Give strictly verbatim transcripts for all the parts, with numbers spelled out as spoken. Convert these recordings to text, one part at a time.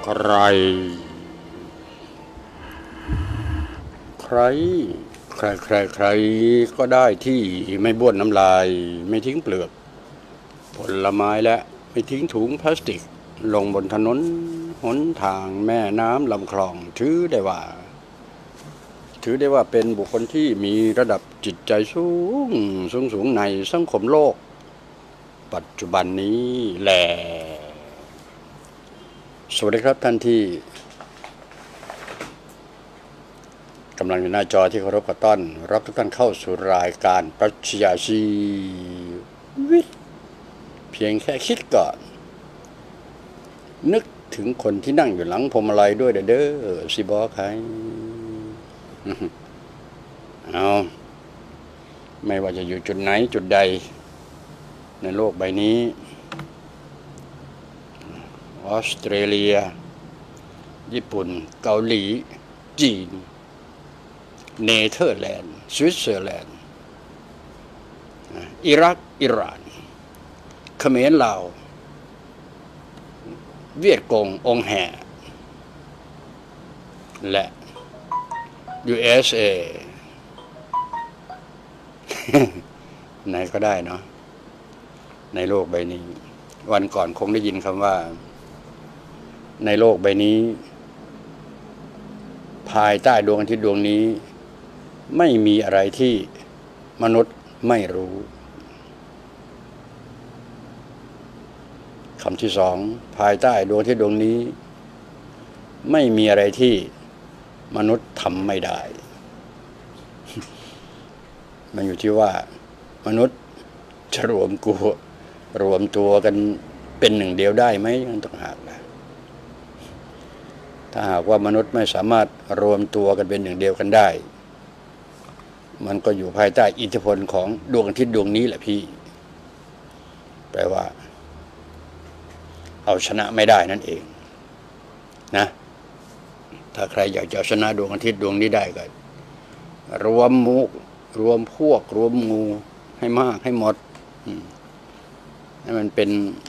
ใครใครใครใครใครก็ได้ที่ไม่บ้วนน้ำลายไม่ทิ้งเปลือกผลไม้และไม่ทิ้งถุงพลาสติกลงบนถนนหนทางแม่น้ำลำคลองถือได้ว่าถือได้ว่าเป็นบุคคลที่มีระดับจิตใจสูงสูงสูงในสังคมโลกปัจจุบันนี้แหละสวัสดีครับท่านที่กำลังอยู่หน้าจอที่เคารพขอต้อนรับทุกท่านเข้าสู่รายการปรัชญาชีวิตเพียงแค่คิดก่อนนึกถึงคนที่นั่งอยู่หลังพวงมาลัยด้วยเด้อสิบอกใครเอาไม่ว่าจะอยู่จุดไหนจุดใดในโลกใบนี้ออสเตรเลียญี่ปุ่นเกาหลีจีนเนเธอร์แลนด์สวิตเซอร์แลนด์อิรักอิหร่านเขมรลาวเวียดกงองแห่และ ยู เอส เอ ไหนก็ได้เนาะในโลกใบนี้วันก่อนคงได้ยินคำว่าในโลกใบนี้ภายใต้ดวงอาทิตย์ดวงนี้ไม่มีอะไรที่มนุษย์ไม่รู้คำที่สองภายใต้ดวงอาทิตย์ดวงนี้ไม่มีอะไรที่มนุษย์ทำไม่ได้มันอยู่ที่ว่ามนุษย์จะรวมกูรวมตัวกันเป็นหนึ่งเดียวได้ไหมนั่นต้องหากนะถ้าหากว่ามนุษย์ไม่สามารถรวมตัวกันเป็นหนึ่งเดียวกันได้มันก็อยู่ภายใต้อิทธิพลของดวงอาทิตย์ดวงนี้แหละพี่แปลว่าเอาชนะไม่ได้นั่นเองนะถ้าใครอยากจะชนะดวงอาทิตย์ดวงนี้ได้ก็รวมมุกรวมพวกรวมงูให้มากให้หมดให้มันเป็น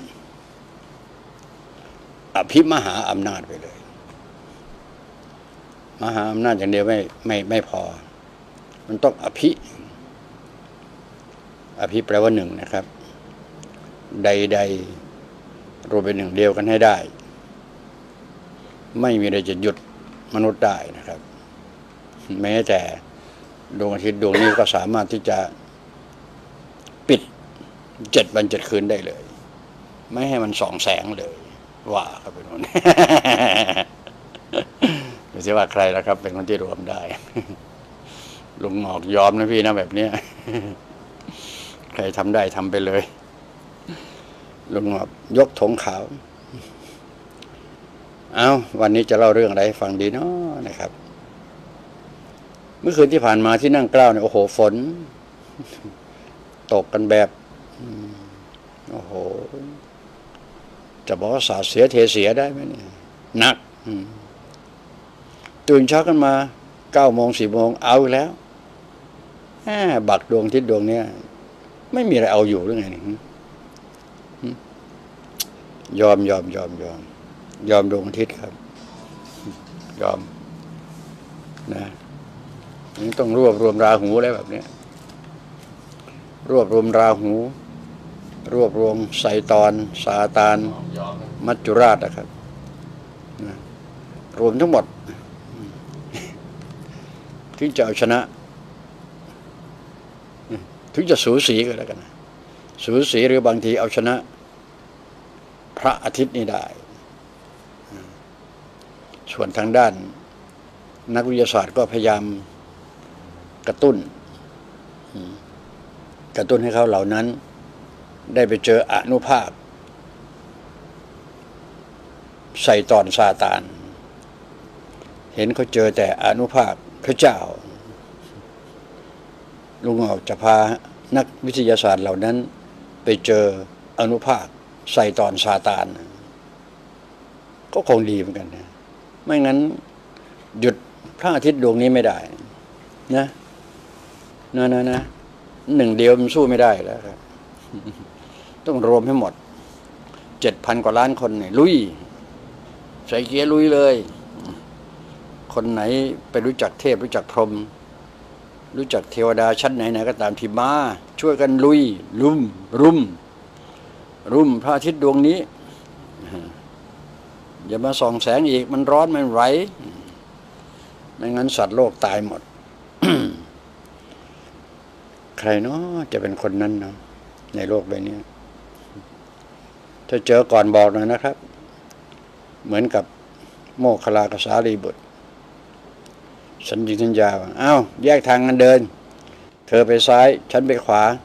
อภิมหาอำนาจไปเลยมหาอำนาจอย่างเดียวไม่ไม่ไม่พอมันต้องอภิอภิแปลว่าหนึ่งนะครับใดๆรวมเป็นหนึ่งเดียวกันให้ได้ไม่มีอะไรจะหยุดมนุษย์ได้นะครับแม้แต่ดวงอาทิตย์ดวงนี้ก็สามารถที่จะปิดเจ็ดวันเจ็ดคืนได้เลยไม่ให้มันส่องแสงเลยว่าครับเป็นคนดูสิว่าใครแล้วครับเป็นคนที่รวมได้ลุงหงอกยอมนะพี่นะแบบนี้ใครทำได้ทำไปเลยลุงหงอกยกธงขาวเอาวันนี้จะเล่าเรื่องอะไรให้ฟังดีเนาะนะครับเมื่อคืนที่ผ่านมาที่นั่งเกล้าเนี่ยโอ้โหฝนตกกันแบบโอ้โหจะบอกว่าสาดเสียเทเสียได้ไหมเนี่ยหนักตื่นเช้ากันมาเก้าโมงสี่โมงเอาแล้วบักดวงทิศดวงเนี้ยไม่มีอะไรเอาอยู่หรือไงยอมยอมยอมยอมยอมดวงอาทิตย์ครับยอมนะนี่ต้องรวบรวมราหูแล้วแบบนี้รวบรวมราหูรวบรวมไซตอนซาตานมัจจุราชนะครับนะรวมทั้งหมดถึงจะเอาชนะถึงจะสูสีก็แล้วกันนะสูสีหรือบางทีเอาชนะพระอาทิตย์นี่ได้ส่วนทางด้านนักวิทยาศาสตร์ก็พยายามกระตุ้นกระตุ้นให้เขาเหล่านั้นได้ไปเจออนุภาคไซตอนซาตานเห็นเขาเจอแต่อนุภาคพระเจ้าลุงออกจะพานักวิทยาศาสตร์เหล่านั้นไปเจออนุภาคไซตอนซาตานก็คงดีเหมือนกันนะไม่งั้นหยุดพระอาทิตย์ดวงนี้ไม่ได้นะนะนะนะหนึ่งเดียวมันสู้ไม่ได้แล้วครับต้องรวมให้หมดเจ็ดพันกว่าล้านคนเนี่ยลุยใส่เกียร์ลุยเลยคนไหนไปรู้จักเทพรู้จักพรหมรู้จักเทวดาชั้นไหนไหนก็ตามที่มาช่วยกันลุยลุ่มรุ่มรุ่มพระอาทิตย์ดวงนี้อย่ามาส่องแสงอีกมันร้อนมันไหวไม่งั้นสัตว์โลกตายหมด ใครเนาะจะเป็นคนนั้นเนาะในโลกใบนี้ถ้าเจอก่อนบอกหน่อยนะครับเหมือนกับโมคคัลลากสารีบุตรสัญญิงสัญญาว่าอ้าวแยกทางกันเดินเธอไปซ้ายฉันไปขวา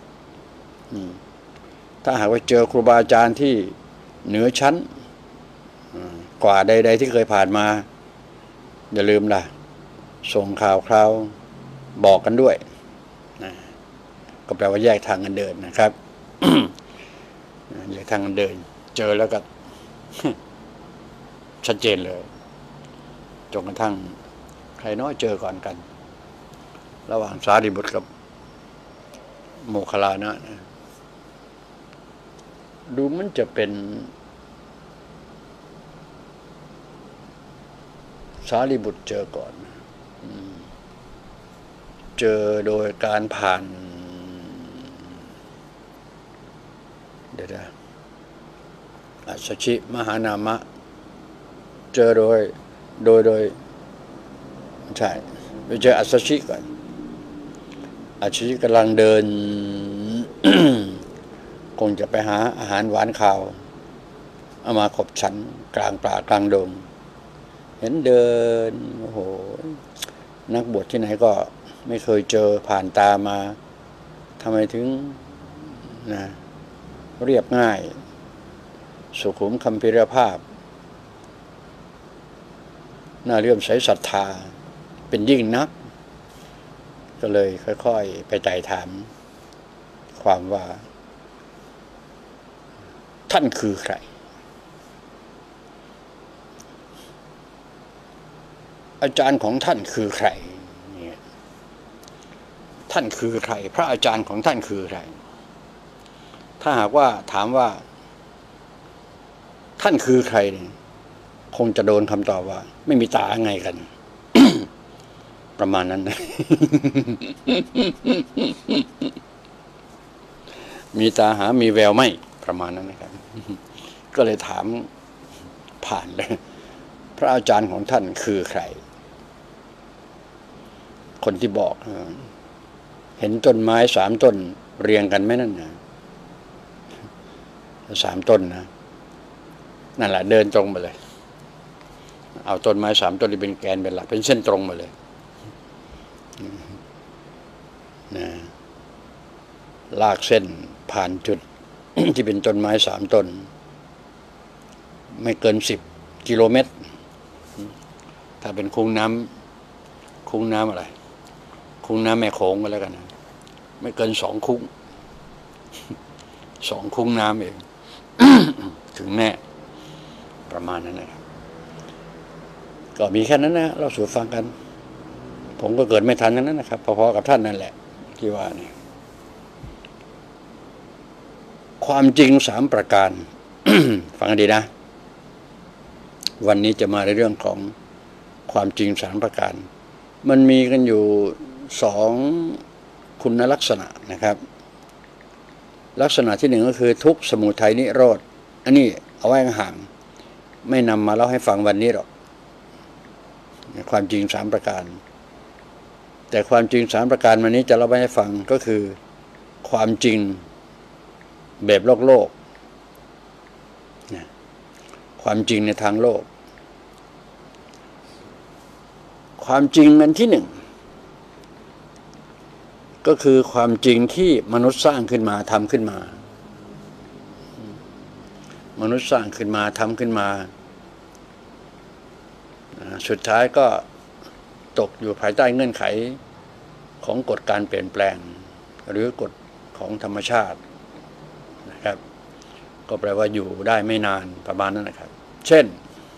ถ้าหากว่าเจอครูบาอาจารย์ที่เหนือชั้นกว่าใดๆที่เคยผ่านมาอย่าลืมล่ะส่งข่าวคราวบอกกันด้วยนะก็แปลว่าแยกทางกันเดินนะครับ แยกทางกันเดินเจอแล้วก็ ชัดเจนเลยจนกระทั่งใครน้อยเจอก่อนกันระหว่างสารีบุตรกับโมคคัลลานะดูมันจะเป็นสารีบุตรเจอก่อนเจอโดยการผ่านเดี๋ยวนะอัสสชิมหานามะเจอโดยโดยโดยใช่ไปเจออัสสชิก่อนอัสสชิกำลังเดิน คงจะไปหาอาหารหวานข้าวเอามาขบฉันกลางป่ากลางดงเห็นเดินโอ้โหนักบวชที่ไหนก็ไม่เคยเจอผ่านตามาทำไมถึงนะเรียบง่ายสุขุมคัมภีรภาพน่าเลื่อมใสศรัทธาเป็นยิ่งนักก็เลยค่อยๆไปไต่ถามความว่าท่านคือใครอาจารย์ของท่านคือใครเนี่ยท่านคือใครพระอาจารย์ของท่านคือใครถ้าหากว่าถามว่าท่านคือใครเนี่ยคงจะโดนคำตอบว่าไม่มีตาไงกัน ประมาณนั้นนะ มีตาหามีแววไหมประมาณนั้นนะครับ ก็เลยถามผ่านเลยพระอาจารย์ของท่านคือใครคนที่บอกเห็นต้นไม้สามต้นเรียงกันไหมนั่นนะสามต้นนะนั่นแหละเดินตรงมาเลยเอาต้นไม้สามต้นที่เป็นแกนเป็นหลักเป็นเส้นตรงมาเลยนะลากเส้นผ่านจุด ที่เป็นต้นไม้สามต้นไม่เกินสิบกิโลเมตรถ้าเป็นคุ้งน้ำคุ้งน้ำอะไรคุ้งน้ำแม่โขงก็แล้วกันนะไม่เกินสองคุ้งสองคุ้งน้ำเอง ถึงแน่ประมาณนั้นนะครับก็มีแค่นั้นนะเราสู่ฟังกันผมก็เกิดไม่ทันนั้นนะครับพอๆกับท่านนั่นแหละที่ว่านี่ความจริงสามประการ ฟังดีนะวันนี้จะมาในเรื่องของความจริงสามประการมันมีกันอยู่สองคุณลักษณะนะครับลักษณะที่หนึ่งก็คือทุกข์สมุทัยนิโรธอันนี้เอาไว้ห่างไม่นำมาเล่าให้ฟังวันนี้หรอกความจริงสามประการแต่ความจริงสามประการวันนี้จะเล่าให้ฟังก็คือความจริงแบบโลกโลกความจริงในทางโลกความจริงอันที่หนึ่งก็คือความจริงที่มนุษย์สร้างขึ้นมาทำขึ้นมามนุษย์สร้างขึ้นมาทำขึ้นมาสุดท้ายก็ตกอยู่ภายใต้เงื่อนไขของกฎการเปลี่ยนแปลงหรือกฎของธรรมชาตินะครับก็แปลว่าอยู่ได้ไม่นานประมาณนั้นนะครับเช่น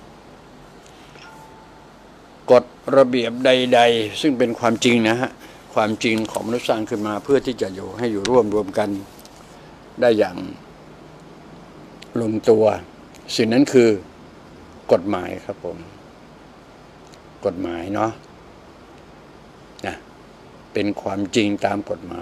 กฎระเบียบใดๆซึ่งเป็นความจริงนะฮะความจริงของมนุษย์สร้างขึ้นมาเพื่อที่จะอยู่ให้อยู่ร่วมรวมกันได้อย่างลงตัวสิ่งนั้นคือกฎหมายครับผมกฎหมายเนาะนะเป็นความจริงตามกฎหมาย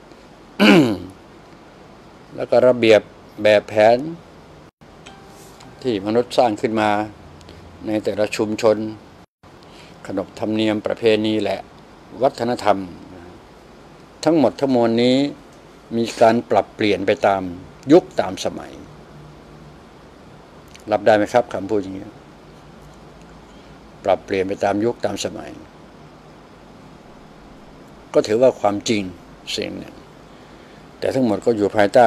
แล้วก็ระเบียบแบบแผนที่มนุษย์สร้างขึ้นมาในแต่ละชุมชนขนบธรรมเนียมประเพณีและวัฒนธรรมทั้งหมดทั้งมวลนี้มีการปรับเปลี่ยนไปตามยุคตามสมัยรับได้ไหมครับคำพูดอย่างนี้ปรับเปลี่ยนไปตามยุคตามสมัยก็ถือว่าความจริงสิ่งหนึ่งแต่ทั้งหมดก็อยู่ภายใต้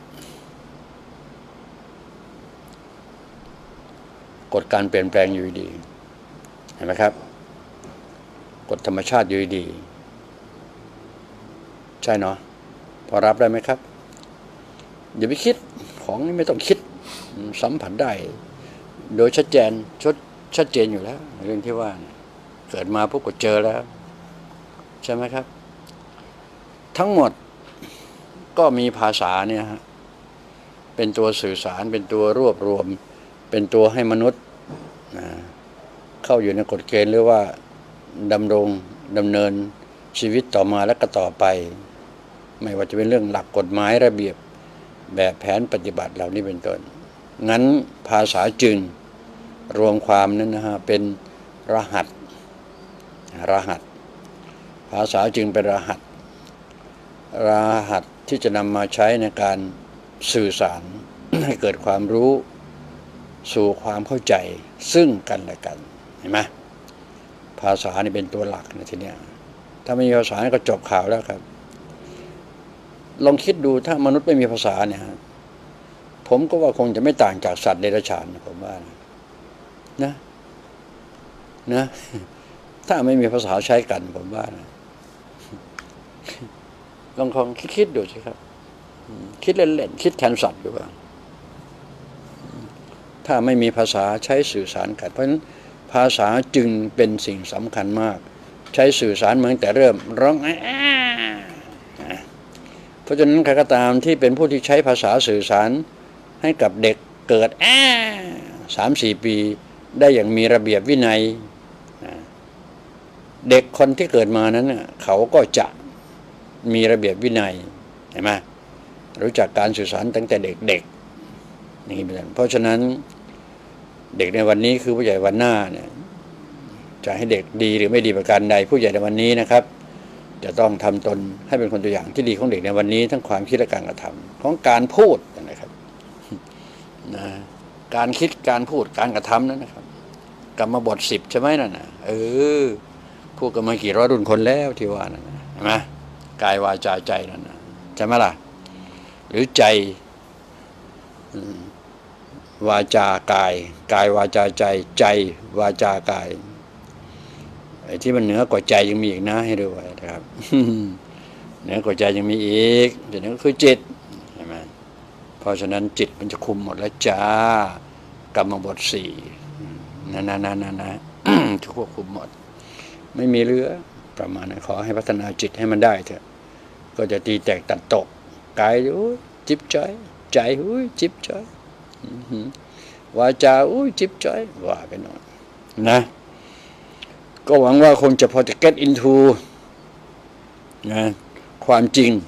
กฎการเปลี่ยนแปลงอยู่ดีเห็นไหมครับกฎธรรมชาติอยู่ดีใช่เนาะพอรับได้ไหมครับอย่าไปคิดของนี้ไม่ต้องคิดสัมผัสได้โดยชัดเจนชดชัดเจนอยู่แล้วเรื่องที่ว่าเกิดมาพวกก็เจอแล้วใช่ไหมครับทั้งหมดก็มีภาษาเนี่ยฮะเป็นตัวสื่อสารเป็นตัวรวบรวมเป็นตัวให้มนุษย์เข้าอยู่ในกฎเกณฑ์หรือว่าดำรงดำเนินชีวิตต่อมาและก็ต่อไปไม่ว่าจะเป็นเรื่องหลักกฎหมายระเบียบแบบแผนปฏิบัติเหล่านี้เป็นต้นงั้นภาษาจึงรวมความนั้นนะฮะเป็นรหัสรหัสภาษาจึงเป็นรหัสรหัสที่จะนำมาใช้ในการสื่อสาร ให้เกิดความรู้สู่ความเข้าใจซึ่งกันและกันเห็นไหมภาษานี่เป็นตัวหลักนะทีเนี้ยถ้าไม่มีภาษาก็จบข่าวแล้วครับลองคิดดูถ้ามนุษย์ไม่มีภาษาเนี่ยผมก็ว่าคงจะไม่ต่างจากสัตว์เดรัจฉานนะผมว่านะนะนะถ้าไม่มีภาษาใช้กันผมว่านะลองลองคิดๆดูสิครับคิดเล่นๆคิดแทนสัตว์ดูว่าถ้าไม่มีภาษาใช้สื่อสารกันเพราะฉะนั้นภาษาจึงเป็นสิ่งสำคัญมากใช้สื่อสารเหมือนแต่เริ่มร้องเพราะฉะนั้นใครก็ตามที่เป็นผู้ที่ใช้ภาษาสื่อสารให้กับเด็กเกิดแอ่สามสี่ปีได้อย่างมีระเบียบวินัยเด็กคนที่เกิดมานั้นเขาก็จะมีระเบียบวินัยเห็นไหมรู้จักการสื่อสารตั้งแต่เด็กๆนี่เป็นเพราะฉะนั้นเด็กในวันนี้คือผู้ใหญ่วันหน้าเนี่ยจะให้เด็กดีหรือไม่ดีประการใดผู้ใหญ่ในวันนี้นะครับจะต้องทำตนให้เป็นคนตัวอย่างที่ดีของเด็กในวันนี้ทั้งความคิดและการกระทำของการพูดนะครับนะการคิดการพูดการกระทำนั้นนะครับกรรมบทสิบใช่ไหมนั่นนะเออพูดกันมากี่ร้อยรุ่นคนแล้วที่ว่านั่นนะเห็นไหมกายวาจาใจนั่นนะใช่ไหมล่ะหรือใจวาจากายกายวาจาใจใจวาจากายไอ้ที่มันเหนือกว่าใจยังมีอีกนะให้ดูไว้นะครับเหนือกว่าใจยังมีอีกจุดนี้ก็คือจิตใช่ไหมเพราะฉะนั้นจิตมันจะคุมหมดแล้วจ้ากรรมบทสี่นะนะนะนะนะจะควบคุมหมดไม่มีเหลือประมาณนั้นขอให้พัฒนาจิตให้มันได้เถอะก็จะตีแตกตัดตกกายอุ้ยจิบจ้อยใจอุ้ยจิบจ้อยวาจาอุ้ยจิบจ้อยว่าไปหน่อยนะก็หวังว่าคงจะพอจะ get into นะความจริง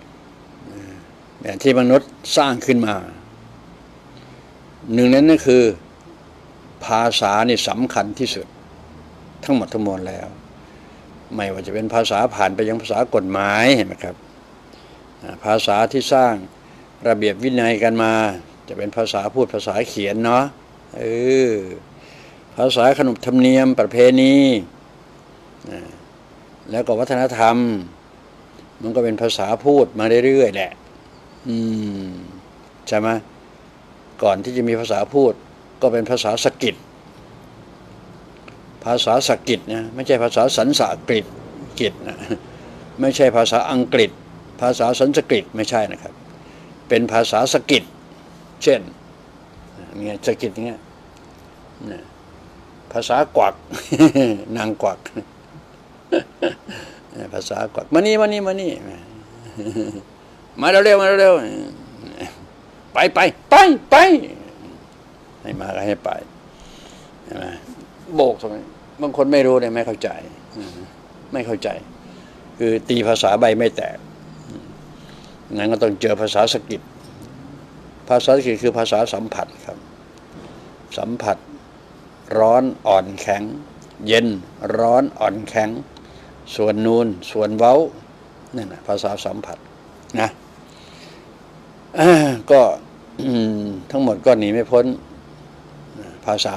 แบบที่มนุษย์สร้างขึ้นมาหนึ่งนั้นก็คือภาษานี่สำคัญที่สุดทั้งหมดทั้งมวลแล้วไม่ว่าจะเป็นภาษาผ่านไปยังภาษากฎหมายเห็นไหมครับภาษาที่สร้างระเบียบวินัยกันมาจะเป็นภาษาพูดภาษาเขียนเนาะเออภาษาขนบธรรมเนียมประเพณีแล้วก็วัฒนธรรมมันก็เป็นภาษาพูดมาเรื่อยๆแหละอืมใช่ไหมก่อนที่จะมีภาษาพูดก็เป็นภาษาสกิตภาษาสกิตนะไม่ใช่ภาษาสันสกฤตกิตนะไม่ใช่ภาษาอังกฤษภาษาสันสกฤตไม่ใช่นะครับเป็นภาษาสกิตเช่นเนี่ยสกิตเงี้ยภาษากวักนางกวักภาษากวักมานี่มานี่มานี่มาเร็วๆมาเร็วๆไปไปไปไปให้มาก็ให้ไปใช่ไหมโบกตรงนี้บางคนไม่รู้เนี่ยไม่เข้าใจไม่เข้าใจคือตีภาษาใบไม่แตกงั้นก็ต้องเจอภาษาสกิตภาษาสกิตคือภาษาสัมผัสครับสัมผัสร้อนอ่อนแข็งเย็นร้อนอ่อนแข็งส่วนนูนส่วนเว้านั่นนะภาษาสัมผัสนะก็ทั้งหมดก็หนีไม่พ้นภาษา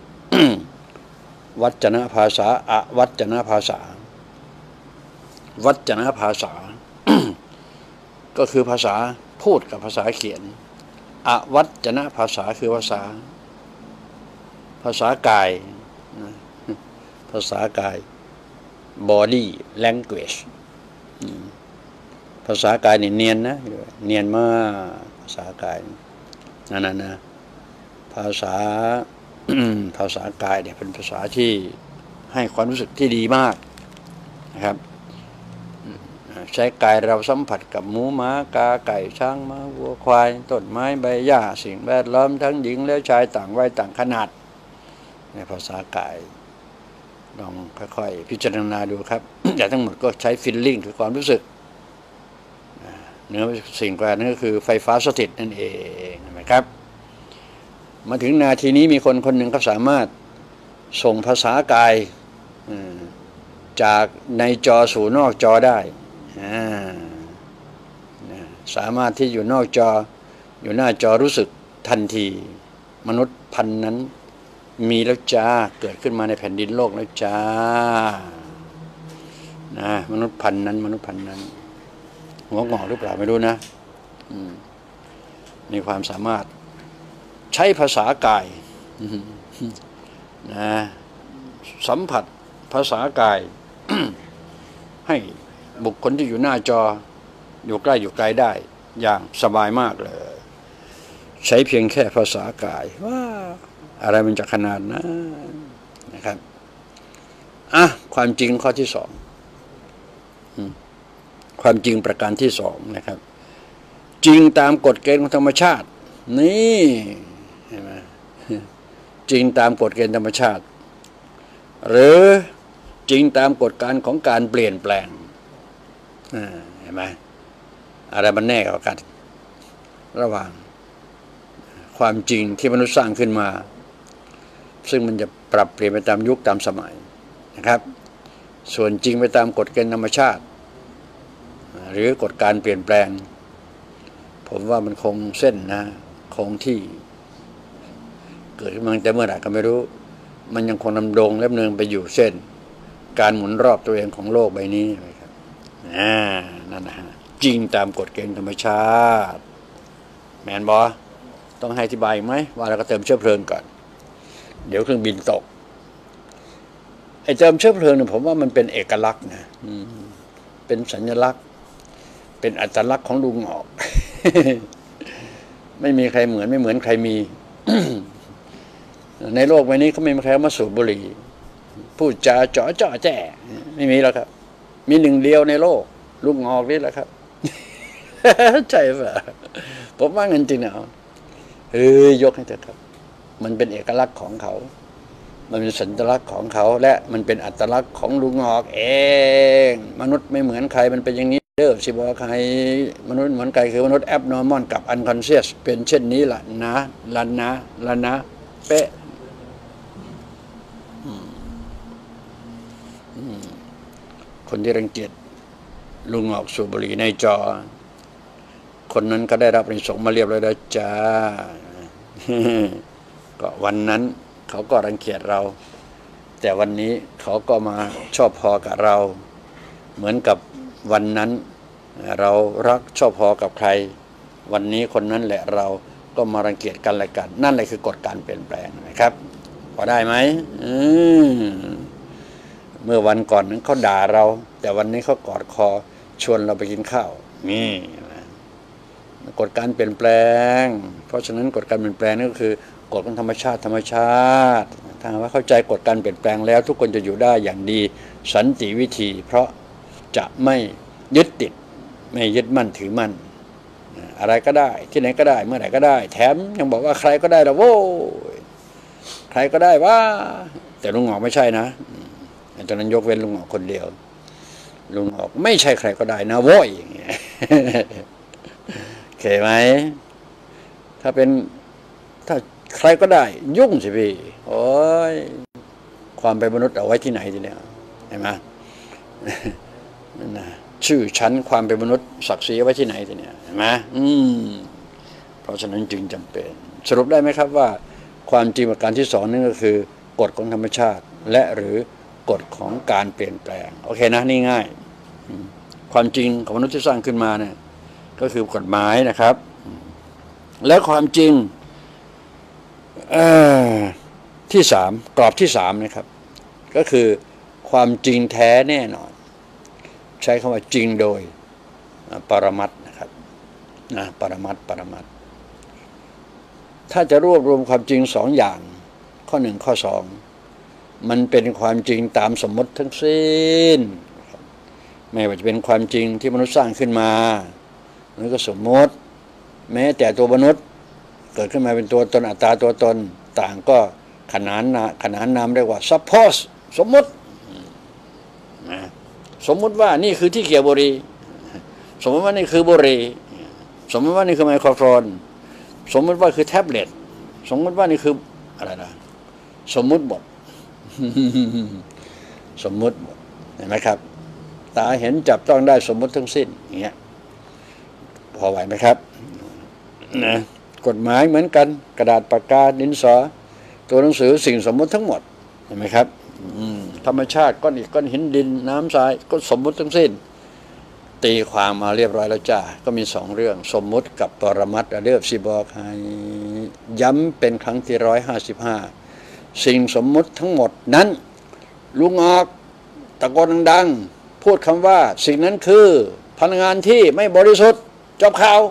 วัจนภาษาอวัจนภาษาวัจนภาษา ก็คือภาษาพูดกับภาษาเขียนอวัจนภาษาคือภาษาภาษากายภาษากาย body language ภาษากายนี่เนียนนะเนียนมากภาษากายนั่นนะนะภาษา ภาษากายเนี่ยเป็นภาษาที่ให้ความรู้สึกที่ดีมากนะครับใช้กายเราสัมผัสกับหมูหมากาไก่ช้างม้าวัวควายต้นไม้ใบหญ้าสิ่งแวดล้อมทั้งหญิงและชายต่างวัยต่างขนาดในภาษากายลองค่อยๆพิจารณาดูครับ แต่ทั้งหมดก็ใช้ฟีลลิ่งคือความรู้สึกเนื้อสิ่งแวดนั้นก็คือไฟฟ้าสถิตนั่นเองนะครับมาถึงนาทีนี้มีคนคนหนึ่งก็สามารถส่งภาษากายจากในจอสู่นอกจอได้สามารถที่อยู่นอกจออยู่หน้าจอรู้สึกทันทีมนุษย์พันนั้นมีแล้วจ้าเกิดขึ้นมาในแผ่นดินโลกแล้วจ้านะมนุษย์พันนั้นมนุษย์พันนั้นหัวงอกหรือเปล่าไม่รู้นะมีความสามารถใช้ภาษากายนะสัมผัสภาษากาย ให้บุคคลที่อยู่หน้าจออยู่ใกล้อยู่ไกลได้อย่างสบายมากเลยใช้เพียงแค่ภาษากายว่าอะไรมันจะขนาดนั้นนะครับอ่ะความจริงข้อที่สองความจริงประการที่สองนะครับจริงตามกฎเกณฑ์ของธรรมชาตินี่เห็นไหมจริงตามกฎเกณฑ์ธรรมชาติหรือจริงตามกฎการของการเปลี่ยนแปลงเห็นไหมอะไรมันแน่กว่ากันระหว่างความจริงที่มนุษย์สร้างขึ้นมาซึ่งมันจะปรับเปลี่ยนไปตามยุคตามสมัยนะครับส่วนจริงไปตามกฎเกณฑ์ธรรมชาติหรือกฎการเปลี่ยนแปลงผมว่ามันคงเส้นนะคงที่เกิดขึ้นมาแต่เมื่อไหร่ก็ไม่รู้มันยังคงดำรงและดำเนินไปอยู่เส้นการหมุนรอบตัวเองของโลกใบนี้นะครับอ่านั่นนะฮะจริงตามกฎเกณฑ์ธรรมชาติแมนบอต้องให้อธิบายไหมว่าเราก็เติมเชื้อเพลิงก่อนเดี๋ยวเครื่องบินตกไอ้เติมเชื้อเพลิงเนี่ยผมว่ามันเป็นเอกลักษณ์นะเป็นสัญลักษณ์เป็นอัตลักษณ์ของลุงออก ไม่มีใครเหมือนไม่เหมือนใครมี ในโลกใบนี้เขาไม่มีใครมาสูบบุหรี่พูดจาเจาะเจาะแจ้ไม่มีแล้วครับมีหนึ่งเดียวในโลกลุงออกนี่แหละครับ ใช่ป่ะผมว่าเงินจริงเนาะเฮ้ยยกให้เถอะครับมันเป็นเอกลักษณ์ของเขามันเป็นสัญลักษณ์ของเขาและมันเป็นอัตลักษณ์ของลุงออกเองมนุษย์ไม่เหมือนใครมันเป็นอย่างนี้เด้อสิบอกใครมนุษย์เหมือนใครคือมนุษย์แอบนอร์มอนกับอันคอนเชียสเป็นเช่นนี้ล่ะนะละนะละนะเป๊ะคนที่รังเกียจลุงออกสูบบุหรี่ในจอคนนั้นก็ได้รับในสงฆ์มาเรียบร้อยแล้วจ้า ก็วันนั้นเขาก็รังเกียจเราแต่วันนี้เขาก็มาชอบพอกับเราเหมือนกับวันนั้นเรารักชอบพอกับใครวันนี้คนนั้นแหละเราก็มารังเกียจกันและกันนั่นแหละคือกฎการเปลี่ยนแปลงนะครับพอได้ไหมเมื่อวันก่อนนั้นเขาด่าเราแต่วันนี้เขากอดคอชวนเราไปกินข้าวนี่กฎการเปลี่ยนแปลงเพราะฉะนั้นกฎการเปลี่ยนแปลงนี่ก็คือกฎของธรรมชาติธรรมชาติถ้าว่าเข้าใจกฎการเปลี่ยนแปลงแล้วทุกคนจะอยู่ได้อย่างดีสันติวิธีเพราะจะไม่ยึดติดไม่ยึดมั่นถือมั่นอะไรก็ได้ที่ไหนก็ได้เมื่อไหร่ก็ได้แถมยังบอกว่าใครก็ได้ละโว้ใใครก็ได้ว่าแต่ลุงหงอกไม่ใช่นะตอนนั้นยกเว้นลุงหงอกคนเดียวลุงหงอกไม่ใช่ใครก็ได้นะโว้ยอย่างเงี้ยเข้าไหมถ้าเป็นถ้าใครก็ได้ยุ่งสิพี่โอ้ยความเป็นมนุษย์เอาไว้ที่ไหนทีเนี้ยเห็นไหมนะชื่อชั้นความเป็นมนุษย์ศักดิ์ศรีไว้ที่ไหนทีเนี้ยเห็นไหมอืมเพราะฉะนั้นจึงจำเป็นสรุปได้ไหมครับว่าความจริงประการที่สองนั่นก็คือกฎของธรรมชาติและหรือกฎของการเปลี่ยนแปลงโอเคนะนี่ง่ายความจริงของมนุษย์ที่สร้างขึ้นมาเนี่ยก็คือกฎหมายนะครับและความจริงที่สามกรอบที่สามนะครับก็คือความจริงแท้แน่นอนใช้คำว่าจริงโดยปรมัตถ์นะครับนะปรมัตถ์ปรมัตถ์ถ้าจะรวบรวมความจริงสองอย่างข้อหนึ่งข้อสองมันเป็นความจริงตามสมมติทั้งสิ้นไม่ว่าจะเป็นความจริงที่มนุษย์สร้างขึ้นมามันก็สมมติแม้แต่ตัวมนุษย์เกิดขึ้นมาเป็นตัวตนอัตตาตัวตนต่างก็ขนานนาขนานนามเรียกว่า suppose สมมตินะสมมติว่านี่คือที่เกี่ยวบุหรี่สมมติว่านี่คือบุหรี่สมมติว่านี่คือไมโครโฟนสมมติว่าคือแท็บเล็ตสมมติว่านี่คืออะไรนะสมมุติหมด สมมุติหมดเห็นไหมครับตาเห็นจับต้องได้สมมุติทั้งสิ้นอย่างเงี้ยพอไหวไหมครับนะกฎหมายเหมือนกันกระดาษปากกาดินสอตัวหนังสือสิ่งสมมุติทั้งหมดเห็นไหมครับธรรมชาติก้อนอิฐก้อนหินดินน้ำทรายก็สมมุติทั้งสิ้นตีความมาเรียบร้อยแล้วจ้าก็มีสองเรื่องสมมุติกับปรมัตถ์เรียบสิบอกให้ย้ำเป็นครั้งที่ร้อยห้าสิบห้าสิ่งสมมุติทั้งหมดนั้นลุงออกตะโกนดังๆพูดคำว่าสิ่งนั้นคือพลังงานที่ไม่บริสุทธิ์จบข่าว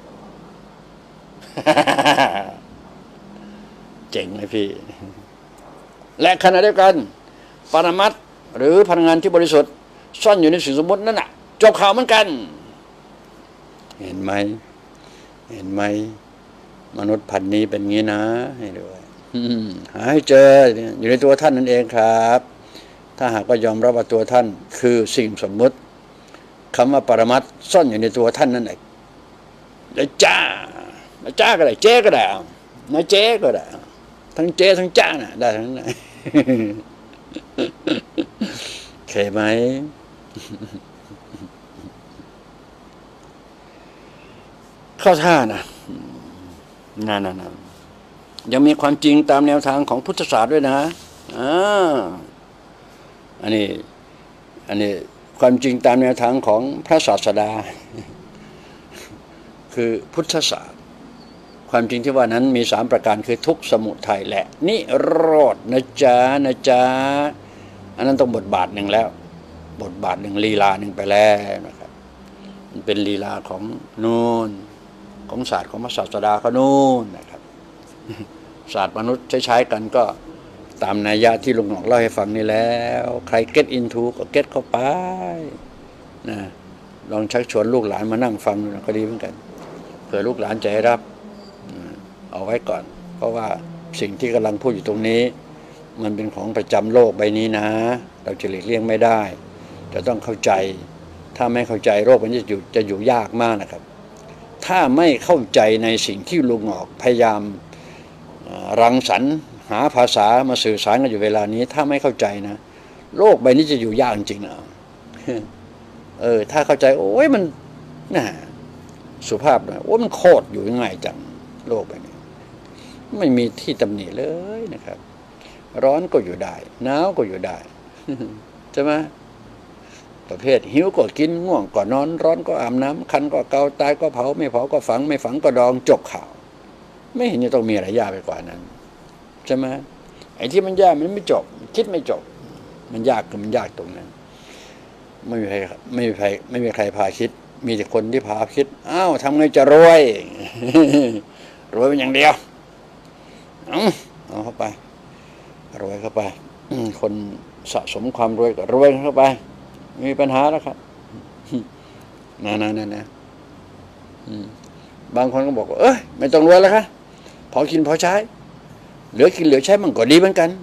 เจ๋งเลยพี่และขณะเดียวกันปรมัตถ์หรือพลังงานที่บริสุทธิ์ซ่อนอยู่ในสิ่งสมมตินั่นน่ะจบข่าวเหมือนกันเห็นไหมเห็นไหมมนุษย์พันธุ์นี้เป็นงี้นะให้ด้วยหาให้เจออยู่ในตัวท่านนั่นเองครับถ้าหากก็ยอมรับว่าตัวท่านคือสิ่งสมมุติคำว่าปรมัตถ์ซ่อนอยู่ในตัวท่านนั่นเองแล้วจ้าแล้วจ้าก็ได้เจ๊ก็ได้นะเจ๊ก็ได้ทั้งเจ๊ทั้งจ้าน่ะได้ทั้งนั้นเคยไหมเข้าท่านะนั่นน่ะยังมีความจริงตามแนวทางของพุทธศาสตร์ด้วยนะอ่าอันนี้อันนี้ความจริงตามแนวทางของพระศาสดาคือพุทธศาสตร์ความจริงที่ว่านั้นมีสามประการคือทุกข์สมุทัยและนิโรธนะจ๊ะนะจ๊ะอันนั้นต้องบทบาทหนึ่งแล้วบทบาทหนึ่งลีลาหนึ่งไปแล้วนะครับมันเป็นลีลาของนู่นของศาสตร์ของพระศาสดาเขานู่นนะครับศาสตร์มนุษย์ใช้ๆกันก็ตามนัยยะที่ลุงหนอกเล่าให้ฟังนี่แล้วใคร get into ก็ get เข้าไปนะลองชักชวนลูกหลานมานั่งฟังดูก็ดีเหมือนกันเผื่อลูกหลานจะให้รับเอาไว้ก่อนเพราะว่าสิ่งที่กำลังพูดอยู่ตรงนี้มันเป็นของประจำโลกใบนี้นะเราจะหลีกเลี่ยงไม่ได้จะต้องเข้าใจถ้าไม่เข้าใจโรคมันจะอยู่จะอยู่ยากมากนะครับถ้าไม่เข้าใจในสิ่งที่ลุงออกพยายามรังสรรค์หาภาษามาสื่อสารกันอยู่เวลานี้ถ้าไม่เข้าใจนะโลกใบนี้จะอยู่ยากจริงๆนะเออถ้าเข้าใจโอ้ยมันน่ะสุภาพนะโอ้ยมันโคตรอยู่ง่ายจังโลกใบนี้ไม่มีที่ตำหนิเลยนะครับร้อนก็อยู่ได้หนาวก็อยู่ได้ใช่ไหมประเภทหิวก็กินง่วงก็นอนร้อนก็อาบน้ำคันก็เกาตายก็เผาไม่เผาก็ฝังไม่ฝังก็ดองจบข่าวไม่เห็นจะต้องมีอะไรยากไปกว่านั้นใช่ไหมไอ้ที่มันยากมันไม่จบคิดไม่จบมันยากคือมันยากตรงนั้นไม่มีใครไม่มีใครไม่มีใครพาคิดมีแต่คนที่พาคิดอ้าวทำไงจะรวยรวยเป็นอย่างเดียวเอาเอาเข้าไปรวยเข้าไปคนสะสมความรวยก็รวยเข้าไปไม่มีปัญหาแล้วครับนั่นนั่นนั่นนะบางคนก็บอกว่าเอ้ยไม่ต้องรวยแล้วค่ะพอกินพอใช้เหลือกินเหลือใช้มันก็ดีเหมือนกัน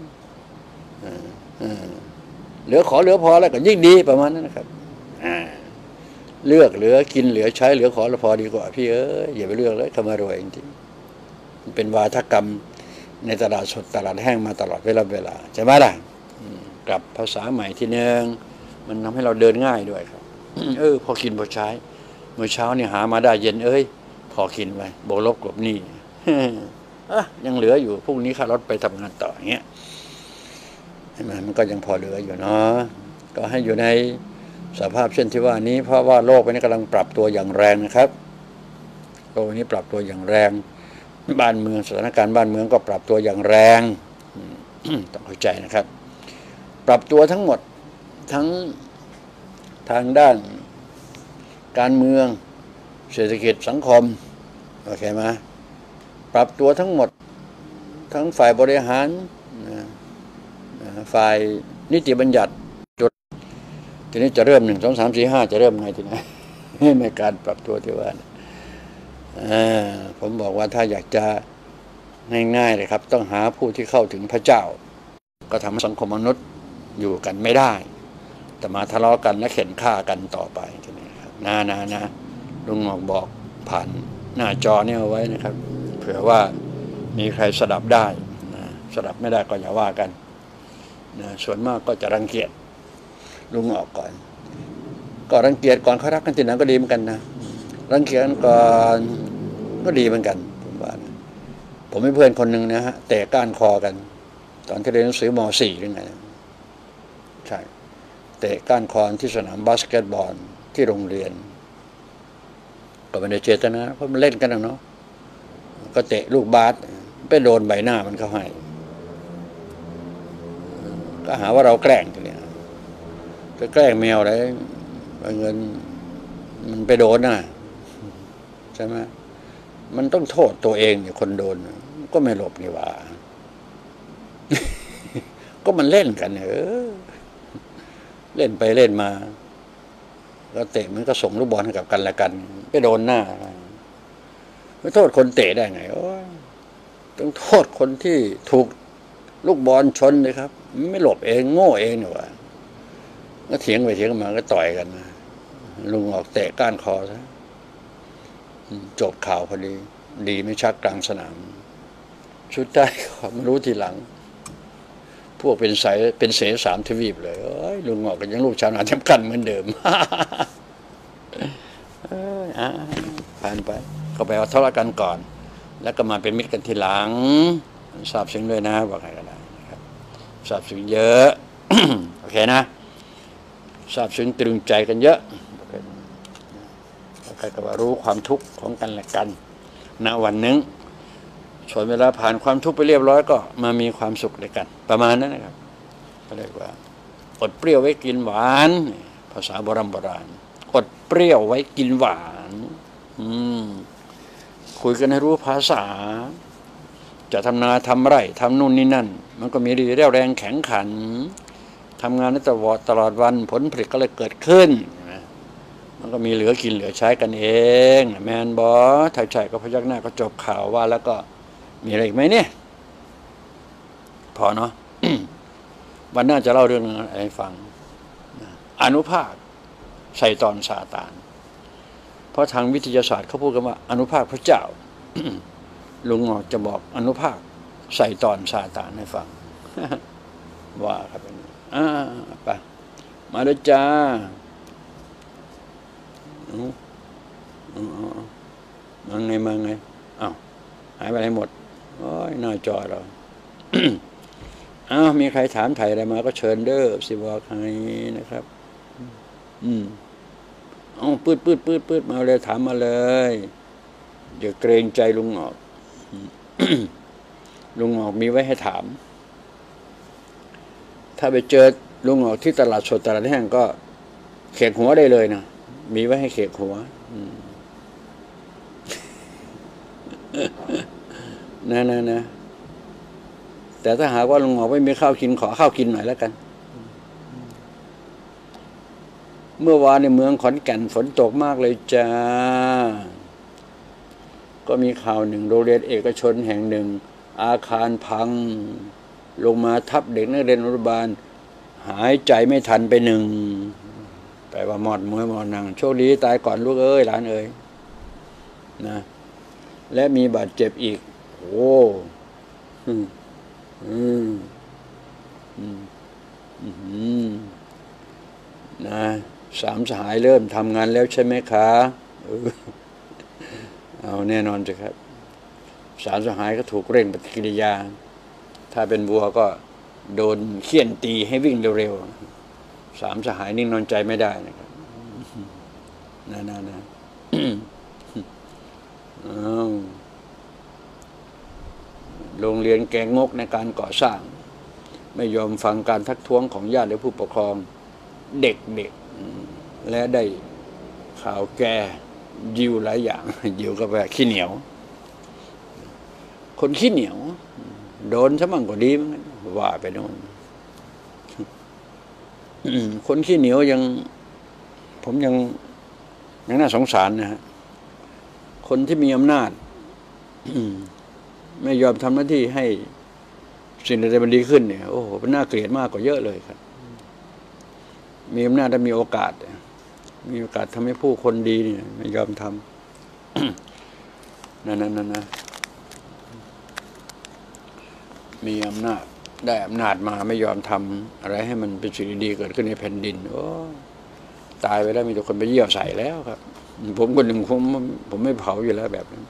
เหลือขอเหลือพอแล้วก็ยิ่งดีประมาณนั้นนะครับเลือกเหลือกินเหลือใช้เหลือขอเหลือพอดีกว่าพี่เอ้ยอย่าไปเลือกเลยคำว่ารวยจริงๆเป็นวาทกรรมในตลาดสดตลาดแห้งมาตลอดเวลาเวลาใช่ไหมล่ะกลับภาษาใหม่ทีนึงมันทำให้เราเดินง่ายด้วยครับเออพอกินพอใช้เมื่อเช้านี่หามาได้เย็นเอ้ยพอกินไปโบลบกลบหนี้อ่ะยังเหลืออยู่พรุ่งนี้ข้ารถไปทำงานต่ออย่างเงี้ยเห็นไหมมันก็ยังพอเหลืออยู่เนาะก็ให้อยู่ในสภาพเช่นที่ว่านี้เพราะว่าโลกนี้กำลังปรับตัวอย่างแรงนะครับโลกนี้ปรับตัวอย่างแรงบ้านเมืองสถานการณ์บ้านเมืองก็ปรับตัวอย่างแรงต้องเข้าใจนะครับปรับตัวทั้งหมดทั้งทางด้านการเมืองเศรษฐกิจสังคมโอเคไหมปรับตัวทั้งหมดทั้งฝ่ายบริหารฝ่ายนิติบัญญัติจุดทีนี้จะเริ่มหนึ่งสองสามสี่ห้าจะเริ่มไงทีนี้ในการปรับตัวที่ว่าผมบอกว่าถ้าอยากจะง่ายๆเลยครับต้องหาผู้ที่เข้าถึงพระเจ้าก็ทำให้สังคมมนุษย์อยู่กันไม่ได้แต่มาทะเลาะกันและเข็นฆ่ากันต่อไปทีนี้ครับนะนะนะลุงหมอกบอกผ่านหน้าจอเนี่ยเอาไว้นะครับเผื่อว่ามีใครสดับได้นะสดับไม่ได้ก็อย่าว่ากันนะส่วนมากก็จะรังเกียจลุงออกก่อนก็รังเกียจก่อนเขารักกันทีนั้นก็ดีเหมือนกันนะรังเกียจก่อนก็ดีเหมือนกันผมว่านะผมมีเพื่อนคนหนึ่งนะฮะเตะก้านคอกันตอนที่เรียนหนังสือม .สี่ หรือไงใช่เตะก้านคอที่สนามบาสเกตบอลที่โรงเรียนก็ไม่ได้เจตนาเพราะมันเล่นกันนะเนาะก็เตะลูกบาสไปโดนใบหน้ามันเข้าให้ก็หาว่าเราแกล้งกันเนี่ยจะแกล้งแมวอะไรเงินมันไปโดนน่ะใช่ไหมมันต้องโทษตัวเองเนี่ยคนโดนก็ไม่หลบนี่ว่าก็มันเล่นกันเออเล่นไปเล่นมาก็เตะมันก็ส่งลูกบอลให้กับกันและกันไปโดนหน้าไม่โทษคนเตะได้ไงโอ้ต้องโทษคนที่ถูกลูกบอลชนเลยครับไม่หลบเองโง่เองเนี่ยว่าก็เถียงไปเถียงมาก็ต่อยกันนะลุงออกเตะก้านคอซะจบข่าวพอดีดีไม่ชักกลางสนามชุดได้ก็มารู้ทีหลังพวกเป็นสายเป็นเสสามทวีปเลยเอ้ยลุงออกกันยังลูกชาวนาจำกันเหมือนเดิมผ่านไปก็ไปเอาทะเลาะกันก่อนแล้วก็มาเป็นมิตรกันทีหลังทราบซึ้งด้วยนะบอกใครก็ได้นะครับทราบซึ้งเยอะโอเคนะทราบซึ้งตรึงใจกันเยอะใครก็ว่ารู้ความทุกข์ของกันและกันณวันหนึ่งส่วนเวลาผ่านความทุกข์ไปเรียบร้อยก็มามีความสุขด้วยกันประมาณนั้นนะครับก็เรียกว่าอดเปรี้ยวไว้กินหวานภาษาโบราณโบราณอดเปรี้ยวไว้กินหวานอืมคุยกันให้รู้ภาษาจะทำนาทำไร่ทำนู่นนี่นั่นมันก็มีเรี่ยวแรงแข็งขันทำงานตลอดตลอดวันผลผลิตก็เลยเกิดขึ้นมันก็มีเหลือกินเหลือใช้กันเองแมนบอสถ่ายใจก็พยักหน้าก็จบข่าวว่าแล้วก็มีอะไรอีกไหมเนี่ยพอเนาะ วันหน้าจะเล่าเรื่องอะไรให้ฟังอนุภาคไซตอนซาตานเพราะทางวิทยาศาสตร์เขาพูดกันว่าอนุภาคพระเจ้า ลุงจะบอกอนุภาคไซตอนซาตานให้ฟัง ว่าครับอ่าไปมาเลยจ้ามาไงมาไงอ้าวหายไปไหนหมดโอ้ยหน้าจอเรา อ้าวมีใครถามไถ่อะไรมาก็เชิญเด้อสิบอกใครนะครับอืมอ้าวปืดปืดปืดปืดมาเลยถามมาเลยเดี๋ยวเกรงใจลุงออก ลุงออกมีไว้ให้ถามถ้าไปเจอลุงออกที่ตลาดสดตลาดแห้งก็เขกหัวได้เลยนะมีไว้ให้เขกหัวนะนะนะแต่ถ้าหากว่าลุงหมอไม่มีข้าวกินขอข้าวกินหน่อยแล้วกันเมื่อวานในเมืองขอนแก่นฝนตกมากเลยจ้าก็มีข่าวหนึ่งโรงเรียนเอกชนแห่งหนึ่งอาคารพังลงมาทับเด็กนักเรียนอนุบาลหายใจไม่ทันไปหนึ่งแปลว่าหมอดมวยหมอดนังโชคดีตายก่อนลูกเอ้ยหลานเอ้ยนะและมีบาดเจ็บอีกโอ้อืมอืมอืมอืมนะสามสหายเริ่มทำงานแล้วใช่ไหมคะเอาแน่นอนสิครับสามสหายก็ถูกเร่งปฏิกิริยาถ้าเป็นวัวก็โดนเขี่ยนตีให้วิ่งเร็วๆสามสหายนิ่งนอนใจไม่ได้นะครับนะนะนะโรงเรียนแกงงกในการก่อสร้างไม่ยอมฟังการทักท้วงของญาติหรือผู้ปกครองเด็กๆและได้ข่าวแกยิวหลายอย่างยิวก็แบบขี้เหนียวคนขี้เหนียวโดนซะมั่งก็ดีมั้งว่าไปโน่นคนขี้เหนียวยังผมยังยังน่าสงสารนะฮะคนที่มีอำนาจไม่ยอมทำหน้าที่ให้สิ่งใดๆมันดีขึ้นเนี่ยโอ้โหมันน่าเกลียดมากกว่าเยอะเลยครับมีอำนาจและมีโอกาสมีโอกาสทำให้ผู้คนดีเนี่ยไม่ยอมทำนั่นนั่นนะมีอำนาจได้อำนาจมาไม่ยอมทำอะไรให้มันเป็นสิ่งดีๆเกิดขึ้นในแผ่นดินโอ้ตายไปแล้วมีแต่คนไปเยี่ยวใส่แล้วครับผมคนหนึ่งผมผมไม่เผาอยู่แล้วแบบนั้น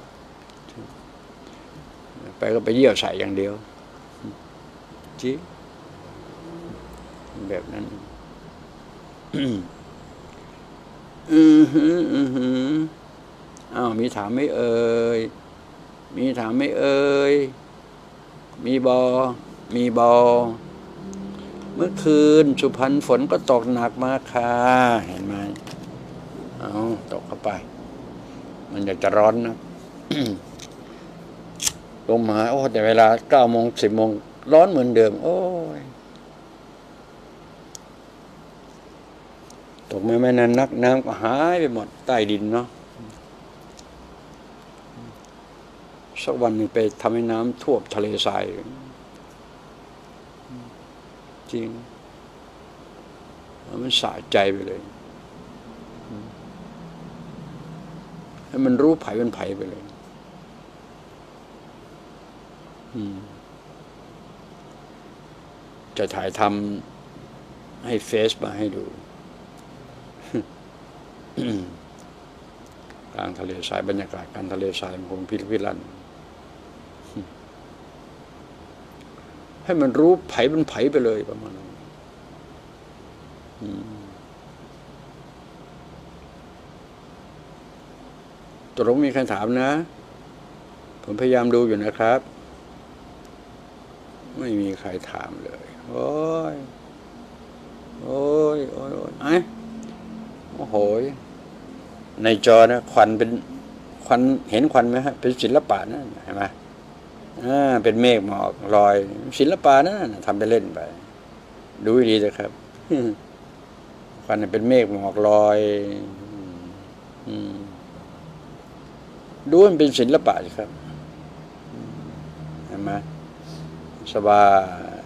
ไปก็ไปเยี่ยวใส่อย่างเดียวจีแบบนั้นอือหืออือหืออ้าวมีถามไม่เอ่ยมีถามไม่เอ่ยมีบอมีบอเมื่อคืนสุพรรณฝนก็ตกหนักมากค่ะเห็นไหมเอาตกเข้าไปมันอยากจะร้อนนะลงมาโอ้แต่เวลาเก้าโมงสิบโมงร้อนเหมือนเดิมโอ้ยตกไม่ไม่นานนักน้ำก็หายไปหมดใต้ดินเนาะสักวันหนึ่งไปทำให้น้ำท่วมทะเลทรายจริงมันสะใจไปเลยให้มันรู้ไผ่เป็นไผ่ไปเลยจะถ่ายทำให้เฟซมาให้ดูกลางทะเลทรายบรรยากาศการทะเลทรายมันคงพิพิรันให้มันรู้ไผ่เป็นไผ่ไปเลยประมาณนั้นตกลงมีใครถามนะผมพยายามดูอยู่นะครับไม่มีใครถามเลยโอ้ยโอ้ยโอ้ยโอ้ยไอ้โอ้โหในจอนะควันเป็นควันเห็นควันไหมฮะเป็นศิลปะนะเห็นไหมอ่าเป็นเมฆหมอกลอยศิลปะนะทำไปเล่นไปดูดีเลยครับควันเป็นเมฆหมอกลอยดูมันเป็นศิลปะสิครับเห็นไหมสบาย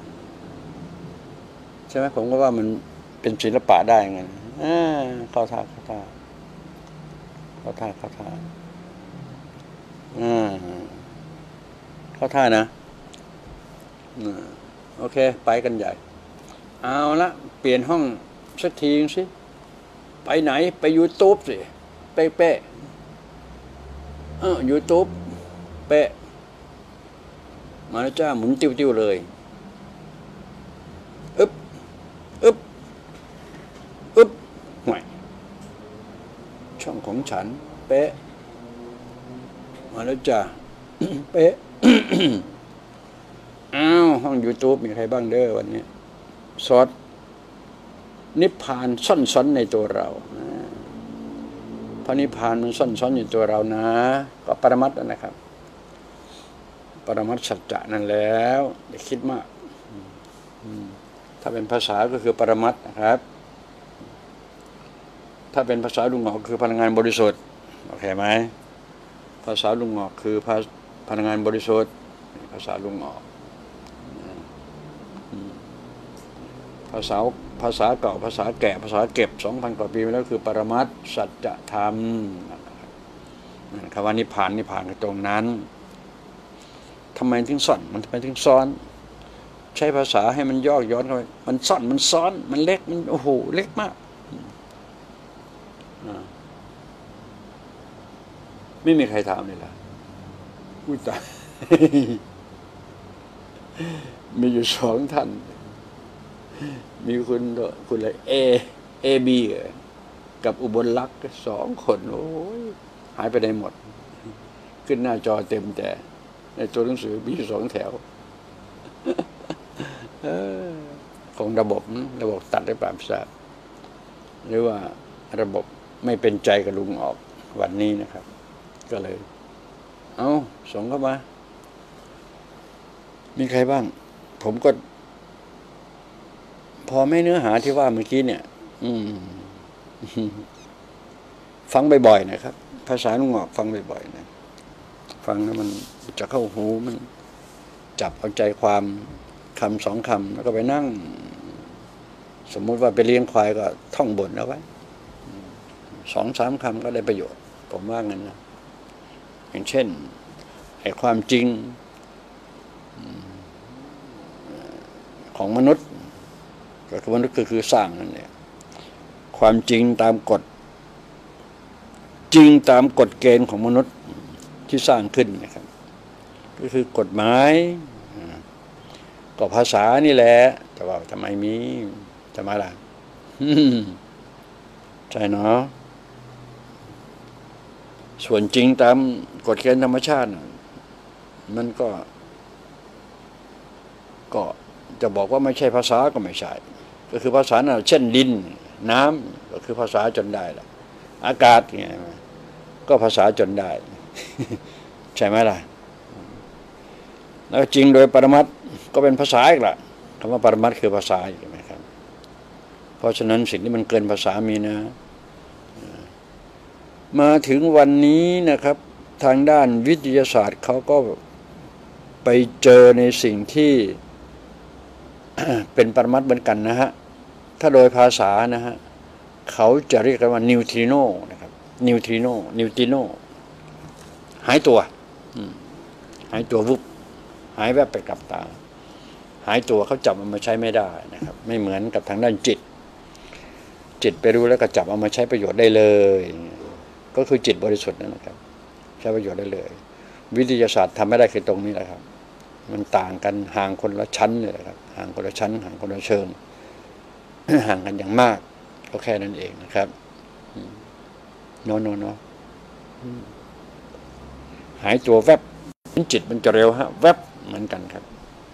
ใช่ไหมผมก็ว่ามันเป็นศิลปะได้ไงอ่าเข้าท่าเข้าท่าเข้าท่าเข้าท่าอ่าเข้าท่านะโอเคไปกันใหญ่เอาละเปลี่ยนห้องสักทีสิไปไหนไปยูทูบสิเป๊ะเป๊ะเออยูทูบเป๊ะมาแล้วจ้าหมุนติ้วๆเลยอึ๊บอึ๊บอึ๊บห่วยช่องของฉันเป๊ะมาแล้วจ้าเป๊ะอ้าวห้องยูทูบมีใครบ้างเด้อวันนี้ซอสนิพพานซ่อนซ้อนในตัวเราพระนิพพานมันซ่อนซ้อนอยู่ตัวเรานะก็ปรมัตถ์นะครับปรมัตถ์สัจจะนั่นแล้วอย่าคิดมากถ้าเป็นภาษาก็คือปรมัตถ์นะครับถ้าเป็นภาษาลุงหงอกคือพลังงานบริสุทธิ์โอเคไหมภาษาลุงหงอกคือพลังงานบริสุทธิ์ภาษาลุงออกภาษาภาษาเก่าภาษาแก่ภาษาเก็บสองพันกว่าปีมาแล้วคือปรมัตถ์สัจธรรมคำว่านิพพานนิพพานคือตรงนั้นทำไมถึงซ่อนมันทำไมถึงซ้อนใช้ภาษาให้มันยอกย้อนเข้าไปมันซ่อนมันซ้อนมันเล็กมันโอ้โหเล็กมากไม่มีใครถามเลยล่ะอุ้ยตายมีอยู่สองท่านมีคุณคุณอะไรเอเอบีกับอุบลลักษณ์สองคนโอ้ยหายไปไหนหมดขึ้นหน้าจอเต็มแต่ในตัวหนังสือมีสองแถวของระบบระบบตัดได้ปราบทราบหรือว่าระบบไม่เป็นใจกับลุงออกวันนี้นะครับก็เลยเอาส่งเข้ามามีใครบ้างผมก็พอไม่เนื้อหาที่ว่าเมื่อกี้เนี่ยอืมฟังบ่อยๆนะครับภาษาลุงออกฟังบ่อยๆนะฟังแล้วมันจะเข้าหูมันจับเอาใจความคำสองคำแล้วก็ไปนั่งสมมุติว่าไปเลี้ยงควายก็ท่องบทเอาไว้สองสามคำก็ได้ประโยชน์ผมว่างั้นนะอย่างเช่นไอ้ความจริงของมนุษย์ก็คือมนุษย์ก็คือสร้างนั่นแหละความจริงตามกฎจริงตามกฎเกณฑ์ของมนุษย์ที่สร้างขึ้นนะครับก็คือกฎหมายก็ภาษานี่แหละแต่ว่าทำไมมีจะมาล่ะใช่เนาะส่วนจริงตามกฎเกณฑ์ธรรมชาติมันก็ก็จะบอกว่าไม่ใช่ภาษาก็ไม่ใช่ก็คือภาษาน่ะเช่นดินน้ำก็คือภาษาจนได้ละอากาศไงก็ภาษาจนได้ใช่ไหมล่ะแล้วจริงโดยปรมัตถ์ก็เป็นภาษาอีกละคำว่าปรมัตถ์คือภาษาใช่ไหมครับเพราะฉะนั้นสิ่งที่มันเกินภาษามีนะมาถึงวันนี้นะครับทางด้านวิทยาศาสตร์เขาก็ไปเจอในสิ่งที่ เป็นปรมัตถ์เหมือนกันนะฮะถ้าโดยภาษานะฮะเขาจะเรียกกันว่านิวทริโนนะครับนิวทริโนนิวทริโนหายตัวหายตัววุบหายแวบไปกับตาหายตัวเขาจับมันมาใช้ไม่ได้นะครับไม่เหมือนกับทางด้านจิตจิตไปรู้แล้วก็จับเอามาใช้ประโยชน์ได้เลยก็คือจิตบริสุทธิ์นั่นนะครับใช้ประโยชน์ได้เลยวิทยาศาสตร์ทำไม่ได้คือตรงนี้แหละครับมันต่างกันห่างคนละชั้นเลยครับห่างคนละชั้นห่างคนละเชิงห่างกันอย่างมากก็แค่นั้นเองนะครับโนโนโนหายตัวแวบจิตมันจะเร็วฮะแวบเหมือนกันครับ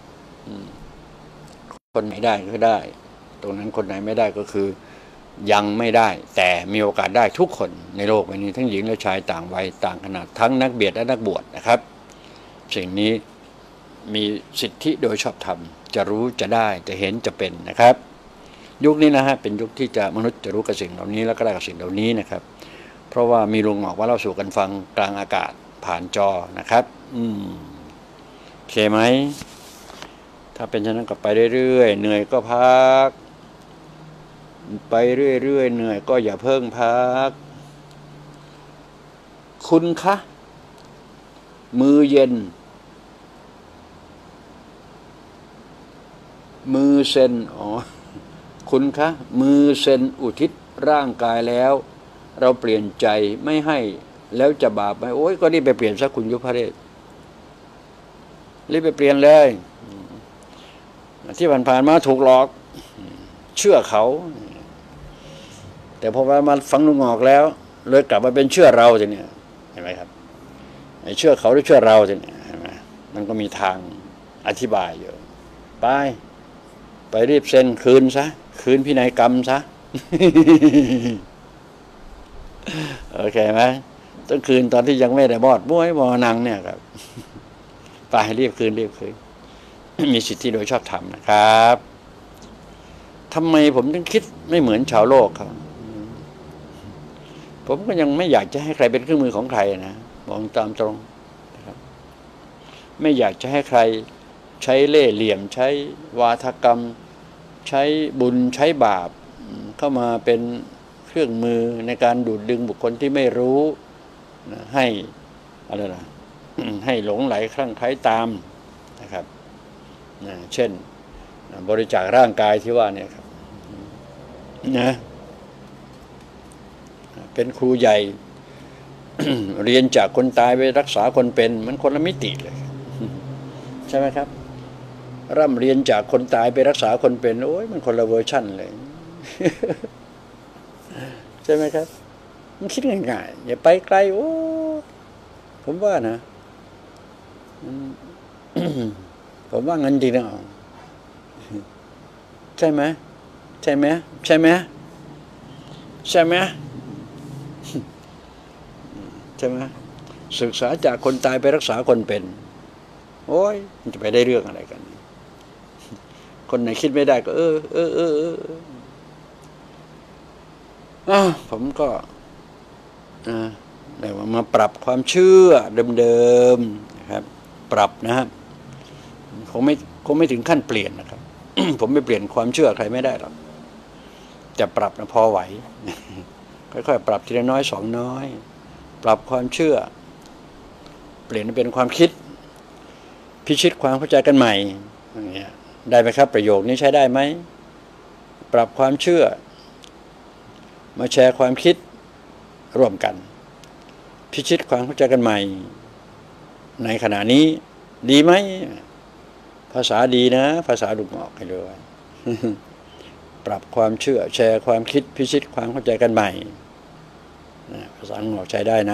คนไหนได้ก็ได้ตรงนั้นคนไหนไม่ได้ก็คือยังไม่ได้แต่มีโอกาสได้ทุกคนในโลกใบนี้ทั้งหญิงและชายต่างวัยต่างขนาดทั้งนักเบียดและนักบวชนะครับสิ่งนี้มีสิทธิโดยชอบธรรมจะรู้จะได้จะเห็นจะเป็นนะครับยุคนี้นะฮะเป็นยุคที่จะมนุษย์จะรู้กับสิ่งเหล่านี้แล้วก็ได้กับสิ่งเหล่านี้นะครับเพราะว่ามีลุงออกว่าเราสู่กันฟังกลางอากาศผ่านจอนะครับอืมโอเคไหมถ้าเป็นเช่นนั้นก็ไปเรื่อยๆเหนื่อยก็พักไปเรื่อยๆเหนื่อยก็อย่าเพิ่งพักคุณคะมือเย็นมือเซนอ๋อคุณคะมือเซนอุทิศร่างกายแล้วเราเปลี่ยนใจไม่ให้แล้วจะบาปไหมโอ้ยก็รีบไปเปลี่ยนซะคุณยุพเรศรีบไปเปลี่ยนเลยที่ผ่านๆมาถูกหลอกเชื่อเขาแต่พอมาฟังลุงออกแล้วเลยกลับมาเป็นเชื่อเราทีนี้เห็นไหมครับเชื่อเขาหรือเชื่อเราทีนี้เห็นไหมมันก็มีทางอธิบายอยู่ไปไปรีบเซ็นคืนซะคืนพินัยกรรมซะ โอเคไหมต้องคืนตอนที่ยังไม่ได้บอดบ้วยบอนังเนี่ยครับไปรีบคืนรีบคืน มีสิทธิโดยชอบธรรมนะครับทำไมผมถึงคิดไม่เหมือนชาวโลกครับผมก็ยังไม่อยากจะให้ใครเป็นเครื่องมือของใครนะมองตามตรงนะครับไม่อยากจะให้ใครใช้เล่ห์เหลี่ยมใช้วาทกรรมใช้บุญใช้บาปเข้ามาเป็นเครื่องมือในการดูดดึงบุคคลที่ไม่รู้ให้อะไรนะให้หลงไหลคลั่งไคล้ตามนะครับเช่นบริจาคร่างกายที่ว่าเนี่ยครับนะเป็นครูใหญ่ เรียนจากคนตายไปรักษาคนเป็นมันคนละมิติเลยใช่ไหมครับร่ำเรียนจากคนตายไปรักษาคนเป็นโอ้ยมันคนละเวอร์ชั่นเลยใช่ไหมครับมันคิดง่ายๆอย่าไปไกลโอ้ผมว่านะผมว่างั้นจริงนะใช่ไหมใช่ไหมใช่ไหมใช่ไหมใช่ไหมศึกษาจากคนตายไปรักษาคนเป็นโอ้ยมันจะไปได้เรื่องอะไรกันคนไหนคิดไม่ได้ก็เออเออเออเอออ่ะผมก็อ่าแต่ว่ามาปรับความเชื่อเดิมๆนะครับปรับนะครับคงไม่คงไม่ถึงขั้นเปลี่ยนนะครับ ผมไม่เปลี่ยนความเชื่อใครไม่ได้หรอกจะปรับนะพอไหว ค่อยๆปรับทีละน้อยสองน้อยปรับความเชื่อเปลี่ยนเป็นความคิดพิชิตความเข้าใจกันใหม่อย่างเงี้ยได้ไหมครับประโยคนี้ใช้ได้ไหมปรับความเชื่อมาแชร์ความคิดร่วมกันพิชิตความเข้าใจกันใหม่ในขณะนี้ดีไหมภาษาดีนะภาษาดุกออกให้เลยปรับความเชื่อแชร์ความคิดพิชิตความเข้าใจกันใหม่ภาษาดุกออกใช้ได้นะ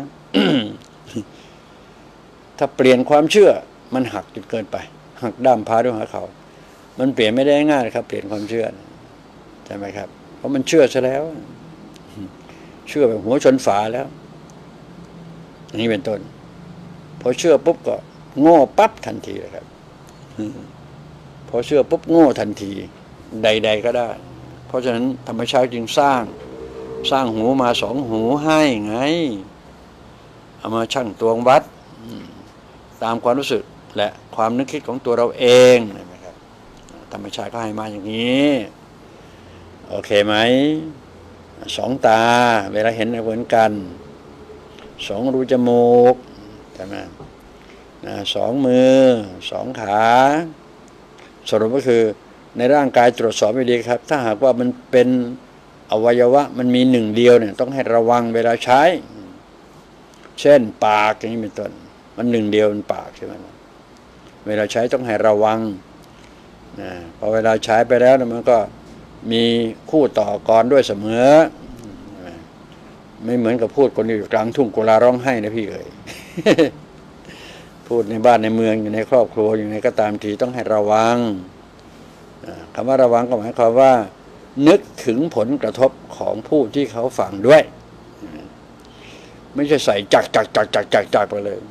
ถ้าเปลี่ยนความเชื่อมันหักจนเกินไปหักด้ามพาด้วยหาเขามันเปลี่ยนไม่ได้ง่ายครับเปลี่ยนความเชื่อใช่ไหมครับเพราะมันเชื่อซะแล้วเชื่อแบบหัวชนฝาแล้วอย่างนี้เป็นต้นพอเชื่อปุ๊บก็โง่ปั๊บทันทีเลยครับพอเชื่อปุ๊บโง่ทันทีใดๆก็ได้เพราะฉะนั้นธรรมชาติจึงสร้างสร้างหูมาสองหูให้ไงเอามาชั่งตวงวัดตามความรู้สึกและความนึกคิดของตัวเราเองนะครับธรรมชาติก็ให้มาอย่างนี้โอเคไหมสองตาเวลาเห็นเหมือนกันสองรูจมูกใช่ไหมสองมือสองขาสรุปก็คือในร่างกายตรวจสอบให้ดีครับถ้าหากว่ามันเป็นอวัยวะมันมีหนึ่งเดียวเนี่ยต้องให้ระวังเวลาใช้เช่นปากอย่างนี้เป็นต้นมันหนึ่งเดียวมันปากใช่ไหมเวลาใช้ต้องให้ระวังนะพอเวลาใช้ไปแล้วมันก็มีคู่ต่อกรด้วยเสมอไม่เหมือนกับพูดคนอยู่กลางทุ่งกุลาร้องไห้นะพี่เอ๋ย พูดในบ้านในเมืองอยู่ในครอบครัวอยู่ในก็ตามทีต้องให้ระวังคำว่าระวังก็หมายความว่านึกถึงผลกระทบของผู้ที่เขาฟังด้วยไม่ใช่ใส่จักจักจักจักจักจักไปเลย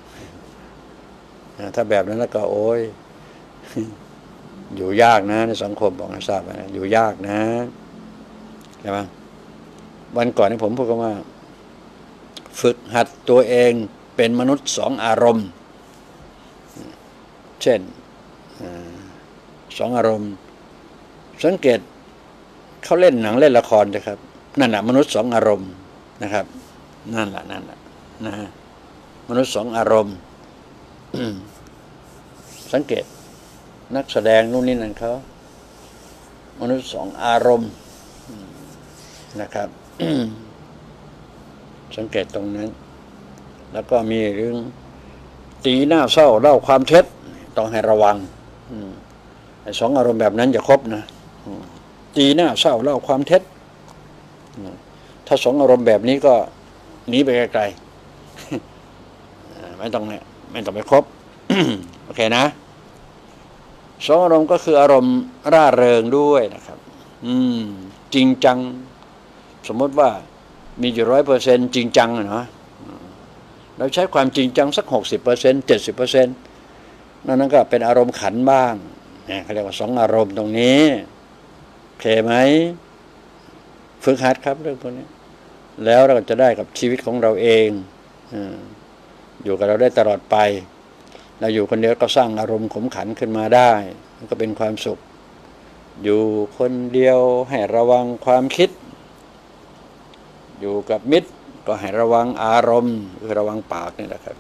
ถ้าแบบนั้นแล้วก็โอ้ยอยู่ยากนะในสังคมบอกให้ทราบนะอยู่ยากนะใช่ไหมวันก่อนที่ผมพูดกันว่าฝึกหัดตัวเองเป็นมนุษย์สองอารมณ์เช่นสองอารมณ์สังเกตเขาเล่นหนังเล่นละครนะครับนั่นแหละมนุษย์สองอารมณ์นะครับนั่นแหละนั่นแหละนะฮะมนุษย์สองอารมณ์สังเกตนักแสดงนู่นนี่นั่นเขามนุษย์สองอารมณ์นะครับ สังเกตตรงนั้นแล้วก็มีเรื่องตีหน้าเศร้าเล่าความเท็จต้องให้ระวังไอ้สองอารมณ์แบบนั้นอย่าครบนะตีหน้าเศร้าเล่าความเท็จถ้าสองอารมณ์แบบนี้ก็หนีไปไกลๆไม่ต้องเนี่ยไม่ต้องไปครบ โอเคนะสองอารมณ์ก็คืออารมณ์ร่าเริงด้วยนะครับ อืมจริงจังสมมติว่ามีอยู่ร้อยเปอร์เซ็นต์จริงจังเนาะเราใช้ความจริงจังสักหกสิบเปอร์เซ็นต์เจ็ดสิบเปอร์เซ็นต์นั่นก็เป็นอารมณ์ขันบ้างเนี่ยเขาเรียกว่าสองอารมณ์ตรงนี้โอเคไหมฝึกหัดครับเรื่องพวกนี้แล้วเราจะได้กับชีวิตของเราเองอยู่กับเราได้ตลอดไปเราอยู่คนเดียวก็สร้างอารมณ์ขมขันขึ้นมาได้มันก็เป็นความสุขอยู่คนเดียวให้ระวังความคิดอยู่กับมิตรก็ให้ระวังอารมณ์คือระวังปากนี่แหละครับ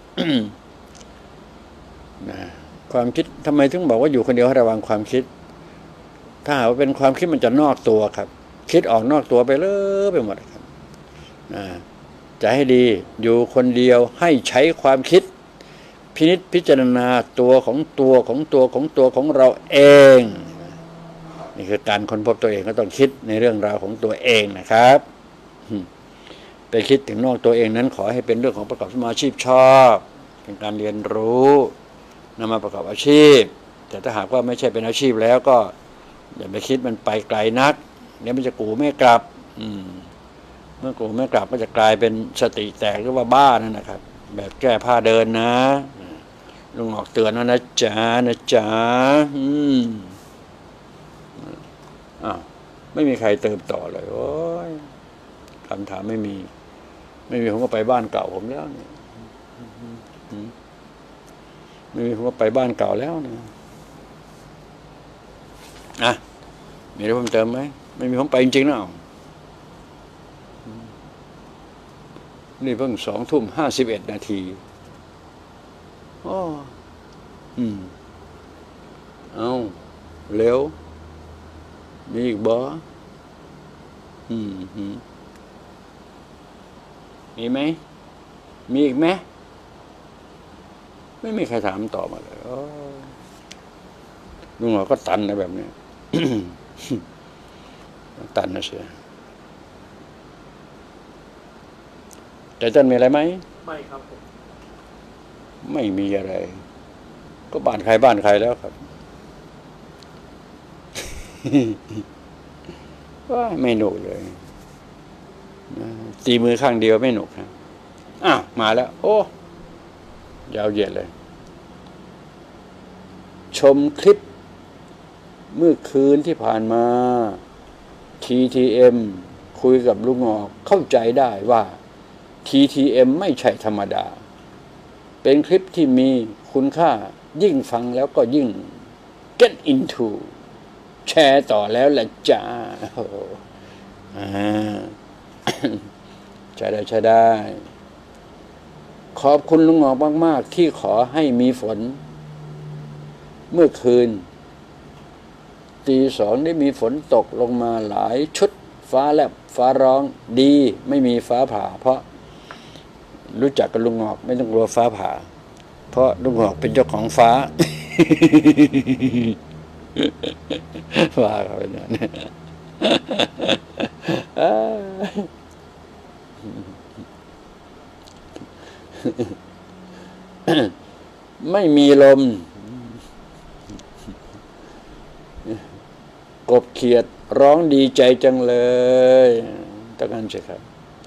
นะความคิดทำไมถึงบอกว่าอยู่คนเดียวให้ระวังความคิดถ้าหากว่าเป็นความคิดมันจะนอกตัวครับคิดออกนอกตัวไปเลยไปหมดครับนะจะให้ดีอยู่คนเดียวให้ใช้ความคิดพินิจพิจารณาตัวของตัวของตัวของตัวของเราเองนี่คือการค้นพบตัวเองก็ต้องคิดในเรื่องราวของตัวเองนะครับไปคิดถึงนอกตัวเองนั้นขอให้เป็นเรื่องของประกอบสมาชีพชอบเป็นการเรียนรู้นำมาประกอบอาชีพแต่ถ้าหากว่าไม่ใช่เป็นอาชีพแล้วก็อย่าไปคิดมันไปไกลนักเดี๋ยวมันจะกูไม่กลับอืมเมื่อกูไม่กลับก็จะกลายเป็นสติแตกหรือว่าบ้านั่นนะครับแบบแก้ผ้าเดินนะลุงออกเตือนว่านะจ๊ะนะจ๊ะอืมอ้าวไม่มีใครเติมต่อเลยโอ้ยคำถามไม่มีไม่มีผมก็ไปบ้านเก่าผมแล้วเนี่ยไม่มีผมก็ไปบ้านเก่าแล้วนะอ่ะมีอะไรเพิ่มเติมไหมไม่มีผมไปจริงๆนะนี่เพิ่งสองทุ่มห้าสิบเอ็ดนาทีอ๋ออืมเอาเร็วมีอีกบ่อืมอืมมีไหมมีอีกไหมไม่มีใครถามต่อมาเลยลุงหมอก็ตันนะแบบนี้ ตันนะเสียแต่ท่านมีอะไรไหมไม่ครับผมไม่มีอะไรก็บ้านใครบ้านใครแล้วครับ ว่าไม่หนุกเลยตีมือข้างเดียวไม่หนุกนะอ้าวมาแล้วโอ้ยาวเหยียดเลยชมคลิปเมื่อคืนที่ผ่านมา ที ที เอ็ม คุยกับลุงงอกเข้าใจได้ว่า ที ที เอ็ม ไม่ใช่ธรรมดาเป็นคลิปที่มีคุณค่ายิ่งฟังแล้วก็ยิ่ง get into แชร์ต่อแล้วแหละจ้าอ่า ใช้ได้ใช้ได้ ขอบคุณลุงงอกมากๆที่ขอให้มีฝนเมื่อคืนตีสองได้มีฝนตกลงมาหลายชุดฟ้าแลบฟ้าร้องดีไม่มีฟ้าผ่าเพราะรู้จักกับลุงงอกไม่ต้องกลัวฟ้าผ่าเพราะลุงงอกเป็นเจ้าของฟ้า ฟ้าเขาเป็นอย่างนี้ ไม่มีลมกบเขียดร้องดีใจจังเลยตะกันใช่ครับ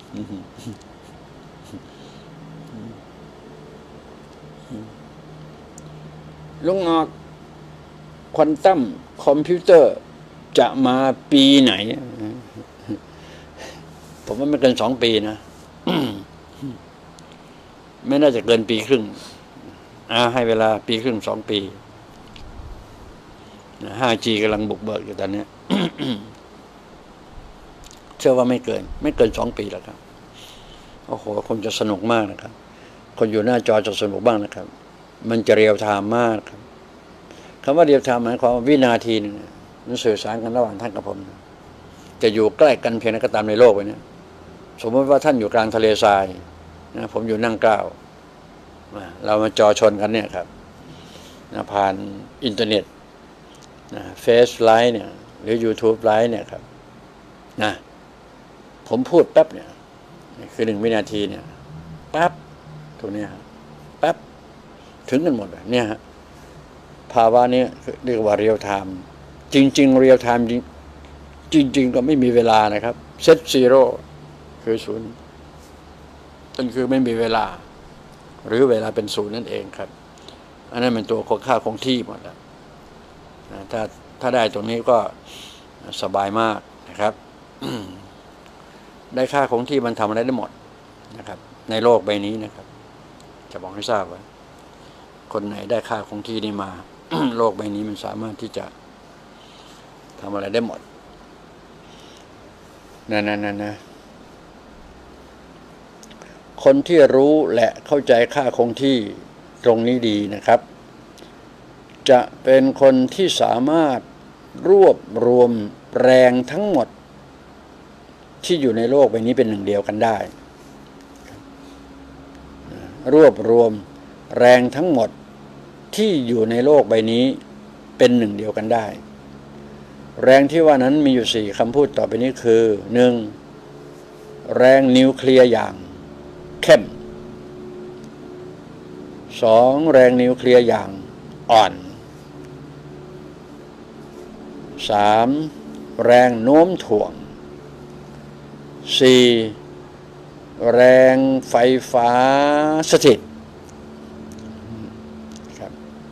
ลุงงอกควอนตัมคอมพิวเตอร์จะมาปีไหนผมว่าไม่เกินสองปีนะ ไม่น่าจะเกินปีครึ่งอ่าให้เวลาปีครึ่งสองปี ห้าจี กำลังบุกเบิกอยู่ตอนนี้ เชื่อว่าไม่เกินไม่เกินสองปีแล้วครับโอ้โหคงจะสนุกมากนะครับคนอยู่หน้าจอจะสนุกบ้างนะครับมันจะเรียลไทม์มากครับคำว่าเรียลไทม์หมายความว่าวินาทีนึงมันสื่อสารกันระหว่างท่านกับผมจะอยู่ใกล้กันเพียงใดก็ตามในโลกไปนี้สมมติว่าท่านอยู่กลางทะเลทรายนะผมอยู่นั่งเกล้าเรามาจอชนกันเนี่ยครับนะผ่านอินเทอร์เน็ตนะเฟซไลฟ์เนี่ยหรือ YouTube ไลฟ์เนี่ยครับนะผมพูดแป๊บเนี่ยคือหนึ่งวินาทีเนี่ยแป๊บตรงนี้ครับแป๊บถึงกันหมดเนี่ยฮะภาวะนี้เรียกว่าเรียลไทม์จริงๆเรียลไทม์จริงจริงๆก็ไม่มีเวลานะครับเซตซีโร่คือศูนย์นั่นคือไม่มีเวลาหรือเวลาเป็นศูนย์นั่นเองครับอันนั้นเป็นตัวค่าคงที่หมดแล้วถ้าถ้าได้ตรงนี้ก็สบายมากนะครับ ได้ค่าคงที่มันทำอะไรได้หมดนะครับในโลกใบนี้นะครับจะบอกให้ทราบว่าคนไหนได้ค่าคงที่นี้มา โลกใบนี้มันสามารถที่จะทำอะไรได้หมดนั่นนั่นนั่นนะคนที่รู้และเข้าใจค่าคงที่ตรงนี้ดีนะครับจะเป็นคนที่สามารถรวบรวมแรงทั้งหมดที่อยู่ในโลกใบนี้เป็นหนึ่งเดียวกันได้รวบรวมแรงทั้งหมดที่อยู่ในโลกใบนี้เป็นหนึ่งเดียวกันได้แรงที่ว่านั้นมีอยู่สี่คำพูดต่อไปนี้คือหนึ่งแรงนิวเคลียร์อย่างเข้มสองแรงนิวเคลียร์อย่างอ่อนสามแรงโน้มถ่วงสี่แรงไฟฟ้าสถิตครับ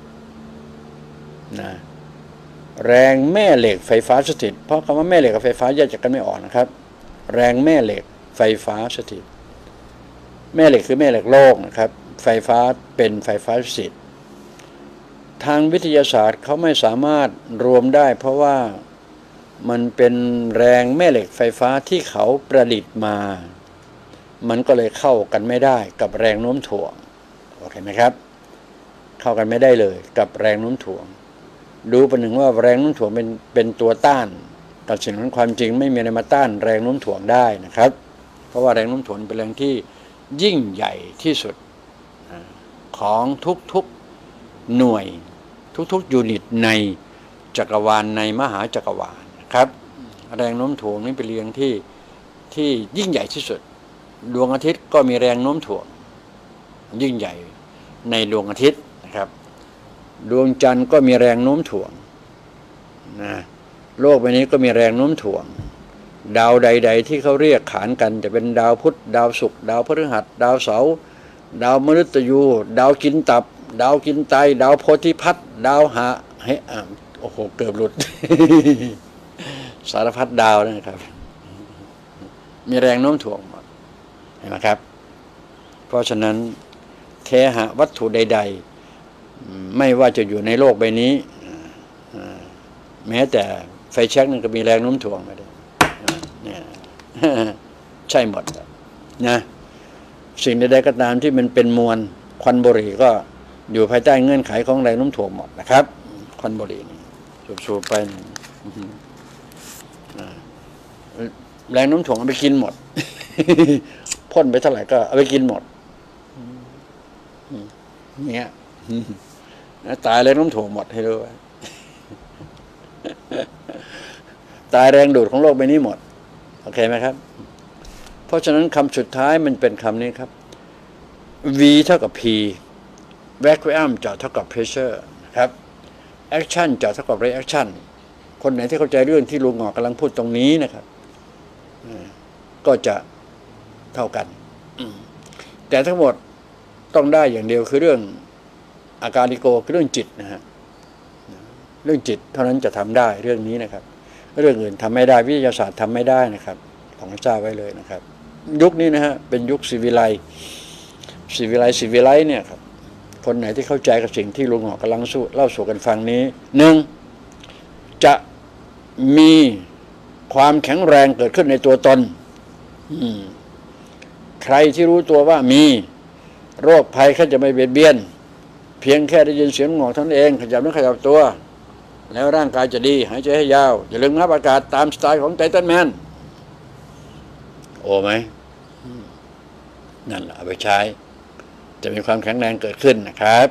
นะแรงแม่เหล็กไฟฟ้าสถิตเพราะคำว่าแม่เหล็กกับไฟฟ้าแยกจากกันไม่ออกนะครับแรงแม่เหล็กไฟฟ้าสถิตแม่เหล็กคือแม่เหล็กโลกนะครับไฟฟ้าเป็นไฟฟ้าสถิตทางวิทยาศาสตร์เขาไม่สามารถรวมได้เพราะว่ามันเป็นแรงแม่เหล็กไฟฟ้าที่เขาประดิษฐ์มามันก็เลยเข้ากันไม่ได้กับแรงโน้มถ่วงโอเคไหมครับเข้ากันไม่ได้เลยกับแรงโน้มถ่วงดูประหนึ่งว่าแรงโน้มถ่วงเป็นเป็นตัวต้านกับสิ่งนั้นความจริงไม่มีอะไรมาต้านแรงโน้มถ่วงได้นะครับเพราะว่าแรงโน้มถ่วงเป็นแรงที่ยิ่งใหญ่ที่สุดของทุกๆหน่วยทุกๆยูนิตในจักรวาลในมหาจักรวาลนะครับแรงโน้มถ่วงนี่เป็นเรื่องที่ที่ยิ่งใหญ่ที่สุดดวงอาทิตย์ก็มีแรงโน้มถ่วงยิ่งใหญ่ในดวงอาทิตย์นะครับดวงจันทร์ก็มีแรงโน้มถ่วงนะโลกใบนี้ก็มีแรงโน้มถ่วงดาวใดๆที่เขาเรียกขานกันจะเป็นดาวพุธดาวศุกร์ดาวพฤหัสดาวเสาร์ดาวมฤตยูดาวกินตับดาวกินไตดาวโพธิพัฒน์ดาวหาเฮ้อ่าโอ้โหเกือบหลุด สารพัดดาวนะครับมีแรงโน้มถ่วงหมดเห็นไหมครับเพราะฉะนั้นเทหะวัตถุใดๆไม่ว่าจะอยู่ในโลกใบนี้แม้แต่ไฟแช็กนั่นก็มีแรงโน้มถ่วงมาด้วยเนี่ยใช่หมดนะสิ่งใดๆก็ตามที่มันเป็นมวลควันบุหรี่ก็อยู่ภายใต้เงื่อนไขของแรงโน้มถ่วงหมดนะครับควันบุหรี่นี่สูบๆไปแรงโน้มถ่วงเอาไปกินหมดพ่นไปเท่าไหร่ก็เอาไปกินหมดเนี่ยตายแรงโน้มถ่วงหมดให้รู้ไว้ตายแรงดูดของโลกใบนี้หมดโอเคไหมครับเพราะฉะนั้นคำสุดท้ายมันเป็นคำนี้ครับ V เท่ากับ P vacuum จะเท่ากับ pressure นะครับ action จะเท่ากับ reaction คนไหนที่เข้าใจเรื่องที่ลุงหงอกกำลังพูดตรงนี้นะครับก็จะเท่ากันแต่ทั้งหมดต้องได้อย่างเดียวคือเรื่องอาการลิโกคือเรื่องจิตนะฮะเรื่องจิตเท่านั้นจะทำได้เรื่องนี้นะครับเรื่องอื่นทำไม่ได้วิทยาศาสตร์ทำไม่ได้นะครับของทราบไว้เลยนะครับยุคนี้นะฮะเป็นยุคศิวิไลศิวิไลศิวิไลเนี่ยครับคนไหนที่เข้าใจกับสิ่งที่ลุงหงอกกำลังสู้เล่าสู่กันฟังนี้หนึ่งจะมีความแข็งแรงเกิดขึ้นในตัวตนใครที่รู้ตัวว่ามีโรคภัยแค่จะไม่เบียดเบียนเพียงแค่ได้ยินเสียงหงอกท่านเองขยับนึกขยับตัวแล้วร่างกายจะดีหายใจให้ยาวอย่าลืมงับอากาศตามสไตล์ของไททันแมนโอ้ไหมนั่นแหละเอาไปใช้จะมีความแข็งแรงเกิดขึ้นนะครับ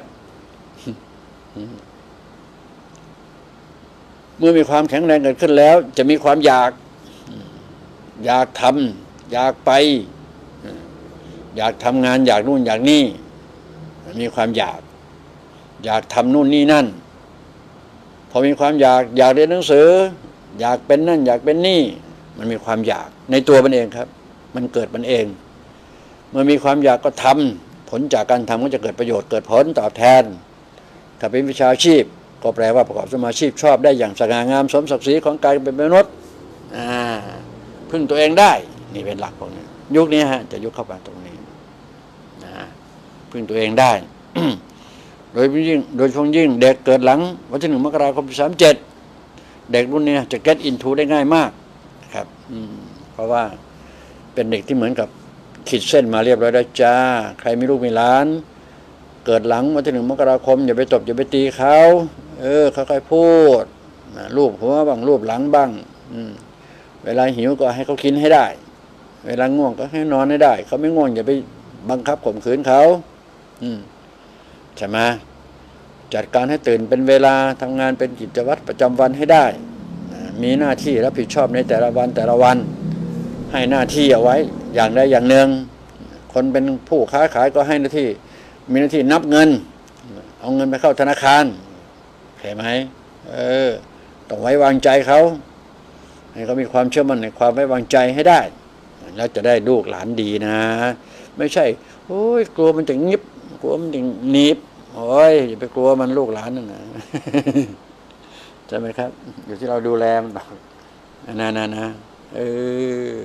เมื่อมีความแข็งแรงเกิดขึ้นแล้วจะมีความอยากอยากทำอยากไปอยากทำงานอยากนู่นอยากนี่มีความอยากอยากทำนู่นนี่นั่นพอมีความอยากอยากเรียนหนังสืออยากเป็นนั่นอยากเป็นนี่มันมีความอยากในตัวมันเองครับมันเกิดมันเองเมื่อมีความอยากก็ทำผลจากการทำก็จะเกิดประโยชน์เกิดผลตอบแทนถ้าเป็นวิชาชีพก็แปลว่าประกอบสมาชีพชอบได้อย่างสง่างามสมศักดิ์ศรีของกายเป็นมนุษย์พึ่งตัวเองได้นี่เป็นหลักของนี้ยุคนี้ฮะจะยุคเข้ามาตรงนี้นะพึ่งตัวเองได้โดยยิ่งโดยเฉพาะยิ่งเด็กเกิดหลังวันที่หนึ่งมกราคมสามเจ็ดเด็กรุ่นนี้จะ get into ได้ง่ายมากครับเพราะว่าเป็นเด็กที่เหมือนกับขีดเส้นมาเรียบร้อยแล้วจ้าใครมีลูกมีหลานเกิดหลังวันที่หนึ่งมกราคมอย่าไปตบอย่าไปตีเขาเออค่อยๆพูดรูปหัวบ้างรูปหลังบ้างเวลาหิวก็ให้เขากินให้ได้เวลาง่วงก็ให้นอนให้ได้เขาไม่ง่วงอย่าไปบังคับข่มขืนเขาอืมใช่ไหมจัดการให้ตื่นเป็นเวลาทำงานเป็นกิจวัตรประจำวันให้ได้มีหน้าที่รับผิดชอบในแต่ละวันแต่ละวันให้หน้าที่เอาไว้อย่างใดอย่างหนึ่งคนเป็นผู้ค้าขายก็ให้หน้าที่มีหน้าที่นับเงินเอาเงินไปเข้าธนาคารเห็นไหมเออต้องไว้วางใจเขาให้เขามีความเชื่อมั่นในความไว้วางใจให้ได้แล้วจะได้ลูกหลานดีนะไม่ใช่โอ้ยกลัวมันจะงิบกลัวมันจะหนีบโอ้ยอย่าไปกลัวมันลูกหลานนั่นนะใช่ไหมครับอยู่ที่เราดูแลมันนะนะนะเออ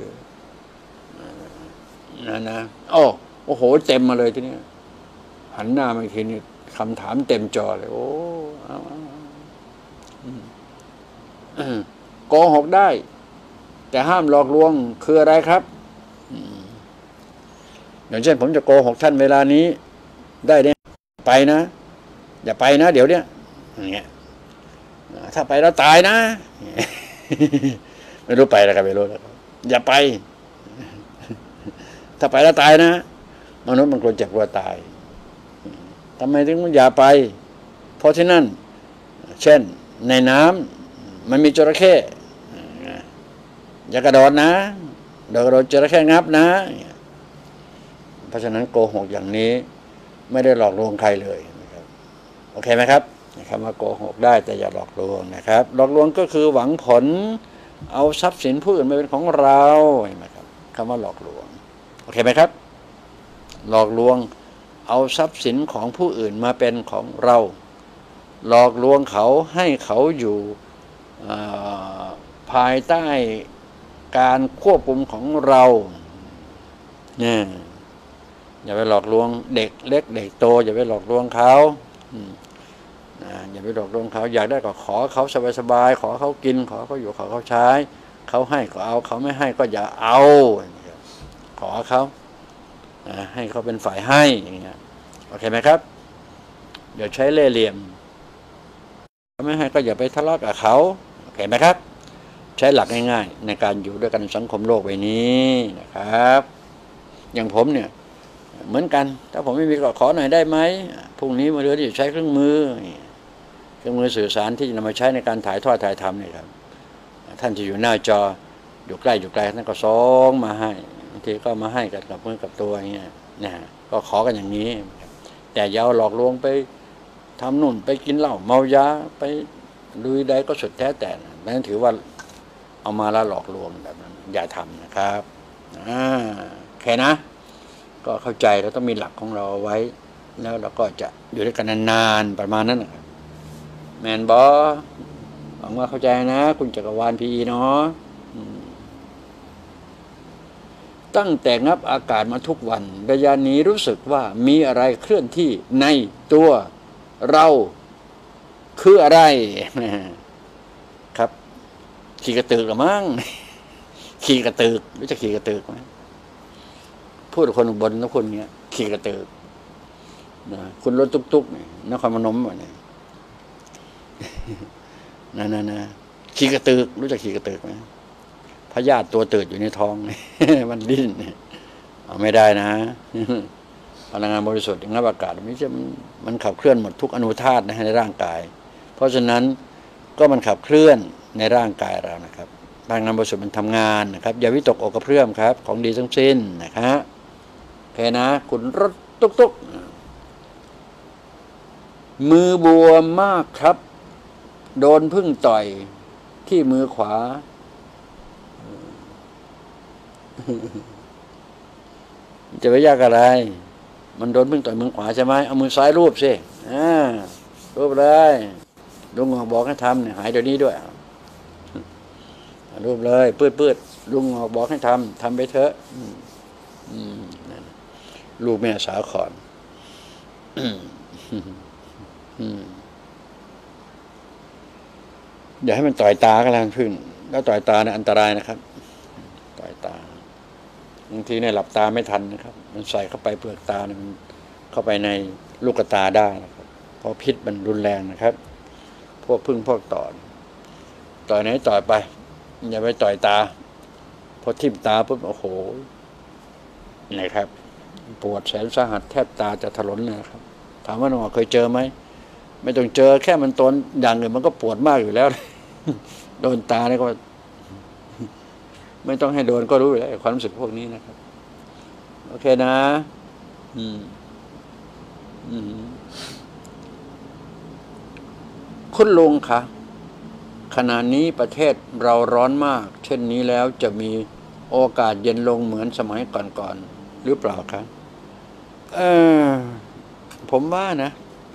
นะนะโอ้โอ้โหเต็มมาเลยทีนี้หันหน้ามาทีนี้คำถามเต็มจอเลยโอ้โกหกได้แต่ห้ามหลอกลวงคืออะไรครับอย่างเช่นผมจะโกหกท่านเวลานี้ได้เนี่ยไปนะอย่าไปนะเดี๋ยวเนี้ยอย่างเงี้ยถ้าไปแล้วตายนะไม่รู้ไปแล้วครับไม่รู้แล้วอย่าไปถ้าไปแล้วตายนะมนุษย์มันกลัวเจ็บกลัวตายทำไมถึงอย่าไปเพราะที่นั่นเช่นในน้ำมันมีจระเข้อย่ากระโดดนะเดี๋ยวกระโดดจระเข้งับนะเพราะฉะนั้นโกหกอย่างนี้ไม่ได้หลอกลวงใครเลยนะครับโอเคไหมครับคำว่าโกหกได้แต่อย่าหลอกลวงนะครับหลอกลวงก็คือหวังผลเอาทรัพย์สินผู้อื่นมาเป็นของเราเห็นไหมครับคำว่าหลอกลวงโอเคไหมครับหลอกลวงเอาทรัพย์สินของผู้อื่นมาเป็นของเราหลอกลวงเขาให้เขาอยู่ภายใต้การควบคุมของเราเนี่ยอย่าไปหลอกลวงเด็กเล็กเด็กโตอย่าไปหลอกลวงเขาอย่าไปหลอกลวงเขาอยากได้ก็ขอเขาสบายๆขอเขากินขอเขาอยู่ขอเขาใช้เขาให้ก็เอาเขาไม่ให้ก็อย่าเอาขอเขาให้เขาเป็นฝ่ายให้อย่างเงี้ยโอเคไหมครับเดี๋ยวใช้เล่ห์เหลี่ยมเขาไม่ให้ก็อย่าไปทะเลาะกับเขาโอเคไหมครับใช้หลักง่ายๆในการอยู่ด้วยกันสังคมโลกใบนี้นะครับอย่างผมเนี่ยเหมือนกันถ้าผมไม่มีก็ขอหน่อยได้ไหมพรุ่งนี้มาเรือที่ใช้เครื่องมือเครื่องมือสื่อสารที่จะนำมาใช้ในการถ่ายทอดถ่ายทำนี่ครับท่านจะอยู่หน้าจออยู่ใกล้อยู่ไกลท่านก็ส่งมาให้บางทีก็มาให้กับกับมือกับตัวอย่างเงี้ยนะก็ขอกันอย่างนี้แต่อย่าหลอกลวงไปทำนู่นไปกินเหล้าเมายาไปลุยใดก็สุดแท้แต่นั่นถือว่าเอามาแล้วหลอกลวงแบบนั้นอย่าทำนะครับอ่าแค่นะก็เข้าใจแล้วต้องมีหลักของเราไว้แล้วเราก็จะอยู่ด้วยกันนานๆประมาณนั้นนะครับแมนบอหวังว่าเข้าใจนะคุณจักรวาลพีเนาะตั้งแต่งับอากาศมาทุกวันระยะนี้รู้สึกว่ามีอะไรเคลื่อนที่ในตัวเราคืออะไรครับขี่กระตือกหรือมั้งขี่กระตือกรู้จักขี่กระตือกไหมพูดกับคนบนนะคนเนี้ยขี่กระตือกนะคุณรถตุ๊กๆเนี่ยนครพนมวะเนี่ยนั่นนะขี่กระตือกรู้จักขี่กระตือกไหมพยาธิตัวตืดอยู่ในท้องมันดิ้นเอาไม่ได้นะพลังงานบริสุทธิ์อย่างนับอากาศไม่ใช่มันขับเคลื่อนหมดทุกอนุธาตุในร่างกายเพราะฉะนั้นก็มันขับเคลื่อนในร่างกายเรานะครับพลังงานบริสุทธิ์มันทำงานนะครับอย่าวิตกอกกระเพื่อมครับของดีทั้งสิ้นนะครับโอเคนะคุณรถตุ๊กตุ๊กมือบวมมากครับโดนพึ่งต่อยที่มือขวาจะไปยากอะไรมันโดนพึ่งต่อยมือขวาใช่ไหมเอามือซ้ายรูปสิอ่ารูปเลยลุงบอกให้ทำเนี่ยหายเดี๋ยวนี้ด้วยรูปเลยปืดปืดลุงบอกให้ทำทำไปเถอะลูกแม่สาขอนอืมอย่าให้มันต่อยตาก็แล้วพึ่งแล้วต่อยตาเนี่ยอันตรายนะครับต่อยตาบางทีเนี่ยหลับตาไม่ทันนะครับมันใส่เข้าไปเปลือกตาเนี่ยมันเข้าไปในลูกตาได้นะครับเพราะพิษมันรุนแรงนะครับพวกพึ่งพวกต่อต่อยไหนต่อยไปอย่าไปต่อยตาพอทิ่มตาปุ๊บโอ้โหนะครับปวดแสนสาหัสแทบตาจะถลนเลยครับถามว่าน้องเคยเจอไหมไม่ต้องเจอแค่มันตนอย่างอื่นมันก็ปวดมากอยู่แล้ว โดนตาเนี่ยก็ไม่ต้องให้โดนก็รู้อยู่แล้วความรู้สึกพวกนี้นะครับโอเคนะอืมอืมคุณลุงคะขณะนี้ประเทศเราร้อนมากเช่นนี้แล้วจะมีโอกาสเย็นลงเหมือนสมัยก่อนๆหรือเปล่าคะเออผมว่านะ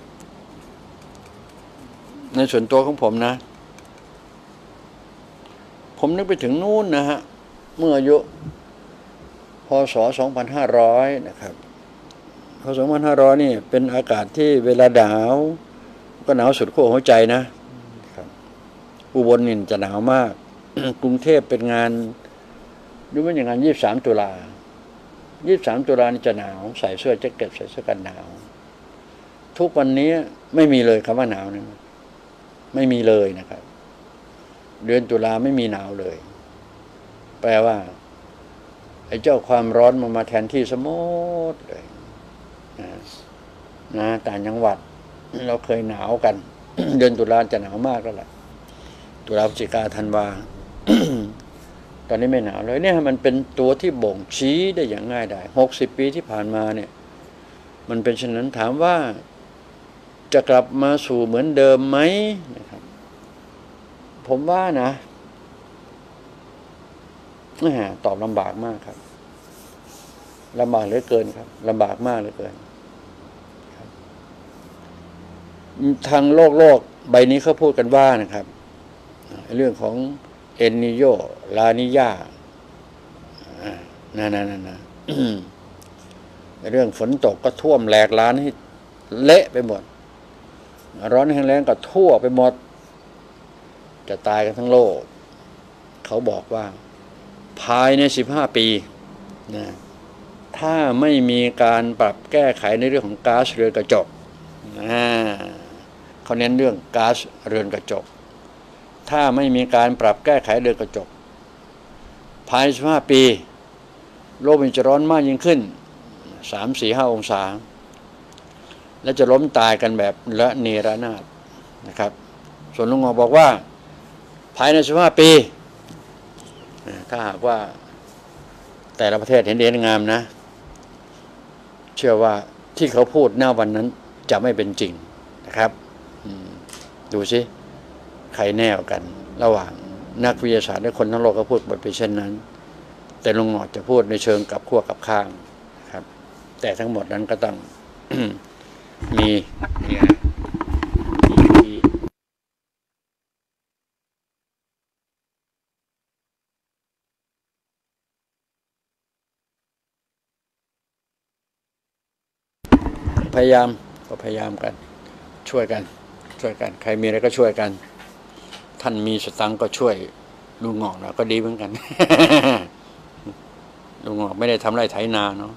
ในส่วนตัวของผมนะผมนึกไปถึงนู่นนะฮะเมื่ออายุพศสองพันห้าร้อยนะครับพศสองพันห้าร้อยนี่เป็นอากาศที่เวลาหนาวก็หนาวสุดขั้วหัวใจนะครับอุบลนี่จะหนาวมาก กรุงเทพเป็นงานดูเหมือนอย่างงานยี่สิบสามตุลายี่สิบสามตุลานี่จะหนาวใส่เสื้อแจ็คเก็ตใส่เสื้อกันหนาวทุกวันนี้ไม่มีเลยคำว่าหนาวนะไม่มีเลยนะครับเดือนตุลาไม่มีหนาวเลย แปลว่าไอ้เจ้าความร้อนมันมาแทนที่สมดเลยนะนะต่างจังหวัดเราเคยหนาวกัน เดือนตุลาจะหนาวมากแล้วล่ะตุลาพฤศจิกาธันวา ตอนนี้ไม่หนาวเลยเนี่ยมันเป็นตัวที่บ่งชี้ได้อย่างง่ายดายหกสิบปีที่ผ่านมาเนี่ยมันเป็นเช่นนั้นถามว่าจะกลับมาสู่เหมือนเดิมไหมนะครับผมว่านะตอบลำบากมากครับลำบากเหลือเกินครับลำบากมากเหลือเกินครับทางโลกโลกใบนี้เขาพูดกันว่านะครับเรื่องของเอลนิโยลานิญานั่นนั่นนั่นเรื่องฝนตกก็ท่วมแหลกล้านให้เละไปหมดร้อนแห้งแล้งก็ทั่วไปหมดจะตายกันทั้งโลกเขาบอกว่าภายในสิบห้าปีนะถ้าไม่มีการปรับแก้ไขในเรื่องของก๊าซเรือนกระจกนะเขาเน้นเรื่องก๊าซเรือนกระจกถ้าไม่มีการปรับแก้ไขเรือนกระจกภายในสิบห้าปีโลกมันจะร้อนมากยิ่งขึ้นสามสี่ห้าองศาและจะล้มตายกันแบบละเนระนาดนะครับส่วนลุงงอบอกว่าภายในสิบห้าปีถ้าหากว่าแต่ละประเทศเห็นดีงามนะเชื่อว่าที่เขาพูดหน้าวันนั้นจะไม่เป็นจริงนะครับดูสิใครแน่กันระหว่างนักวิทยาศาสตร์และคนทั้งโลกก็พูดไปเช่นนั้นแต่ลุงงอจะพูดในเชิงกับขั้วกับข้างครับแต่ทั้งหมดนั้นก็ต้อง มีพยายามก็พยายามกันช่วยกันช่วยกันใครมีอะไรก็ช่วยกันท่านมีสตังค์ก็ช่วยลุงงอกนะก็ดีเหมือนกัน ลุงงอกไม่ได้ทำไร่ไถนาเนาะ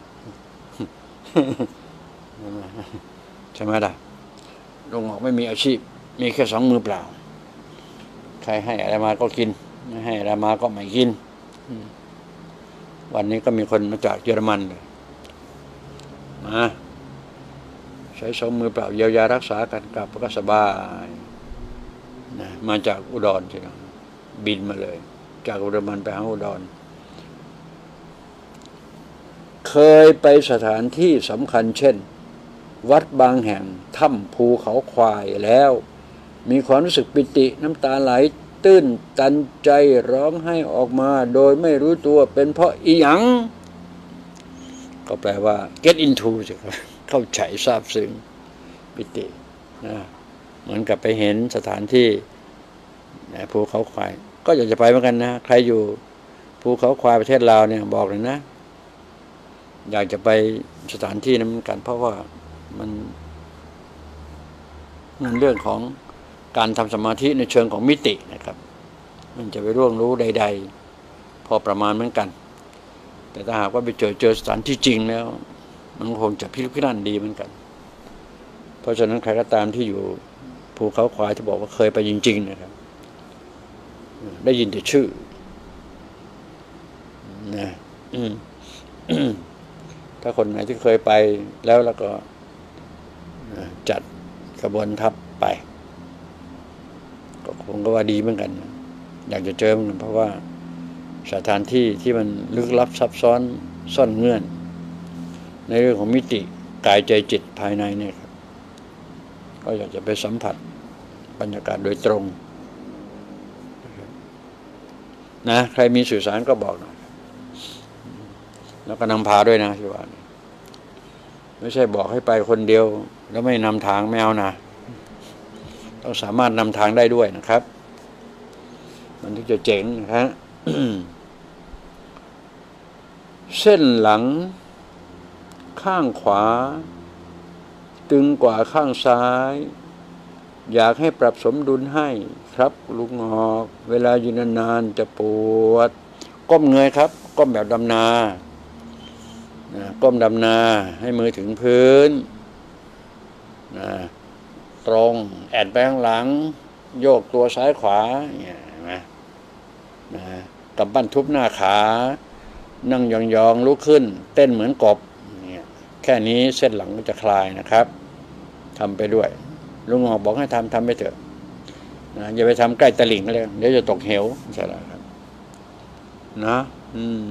ใช่ไหมล่ะลุงงอกไม่มีอาชีพมีแค่สองมือเปล่าใครให้อะไรมาก็กินไม่ให้อะไรมาก็ไม่กินวันนี้ก็มีคนมาจากเยอรมันเลยมาใช้สองมือเปล่าเยียวยารักษากันกลับก็สบายนะมาจากอุดรใช่ไหมบินมาเลยจากอุดรไปหาอุดรเคยไปสถานที่สำคัญเช่นวัดบางแห่งถ้ำภูเขาควายแล้วมีความรู้สึกปิติน้ำตาไหลตื้นตันใจร้องไห้ออกมาโดยไม่รู้ตัวเป็นเพราะอีหยังก็แปลว่า get into ใช่ไหมเข้าใจทราบซึ้งปิตินะเหมือนกับไปเห็นสถานที่ภูเขาควายก็อยากจะไปเหมือนกันนะใครอยู่ภูเขาควายประเทศลาวเนี่ยบอกเลยนะอยากจะไปสถานที่นั้นเหมือนกันเพราะว่ามันนั่นเรื่องของการทำสมาธิในเชิงของมิตินะครับมันจะไปร่วงรู้ใดๆพอประมาณเหมือนกันแต่ถ้าหากว่าไปเจอเจอสถานที่จริงแล้วมันคงจะพิลึกพิลั่นดีเหมือนกันเพราะฉะนั้นใครก็ตามที่อยู่ภูเขาควายที่บอกว่าเคยไปจริงๆนะครับได้ยินแต่ชื่อนะถ้าคนไหนที่เคยไปแล้วแล้วก็จัดกระบวนทัพไปก็คงก็ว่าดีเหมือนกันอยากจะเจอเหมือนกันเพราะว่าสถานที่ที่มันลึกลับซับซ้อนซ่อนเงื่อนในเรื่องของมิติกายใจจิตภายในเนี่ยครับก็อยากจะไปสัมผัสบรรยากาศโดยตรงนะใครมีสื่อสารก็บอกหน่อยแล้วก็นำพาด้วยนะที่ว่าไม่ใช่บอกให้ไปคนเดียวแล้วไม่นำทางไม่เอานะต้องสามารถนำทางได้ด้วยนะครับมันถึงจะเจ๋งนะครับ เส้นหลังข้างขวาตึงกว่าข้างซ้ายอยากให้ปรับสมดุลให้ครับลุงงอกเวลายืนนานๆจะปวดก้มเงยครับก้มแบบดำนานะก้มดำนาให้มือถึงพื้นนะตรงแอนไปข้างหลังโยกตัวซ้ายขวาเนี่ยนะนะกำปั้นทุบหน้าขานั่งยองๆลุกขึ้นเต้นเหมือนกบเนี่ยแค่นี้เส้นหลังมันจะคลายนะครับทำไปด้วยลุงงอกบอกให้ทำทำไปเถอะนะอย่าไปทำใกล้ตลิ่งเลยเดี๋ยวจะตกเหวใช่แล้วครับนะอืม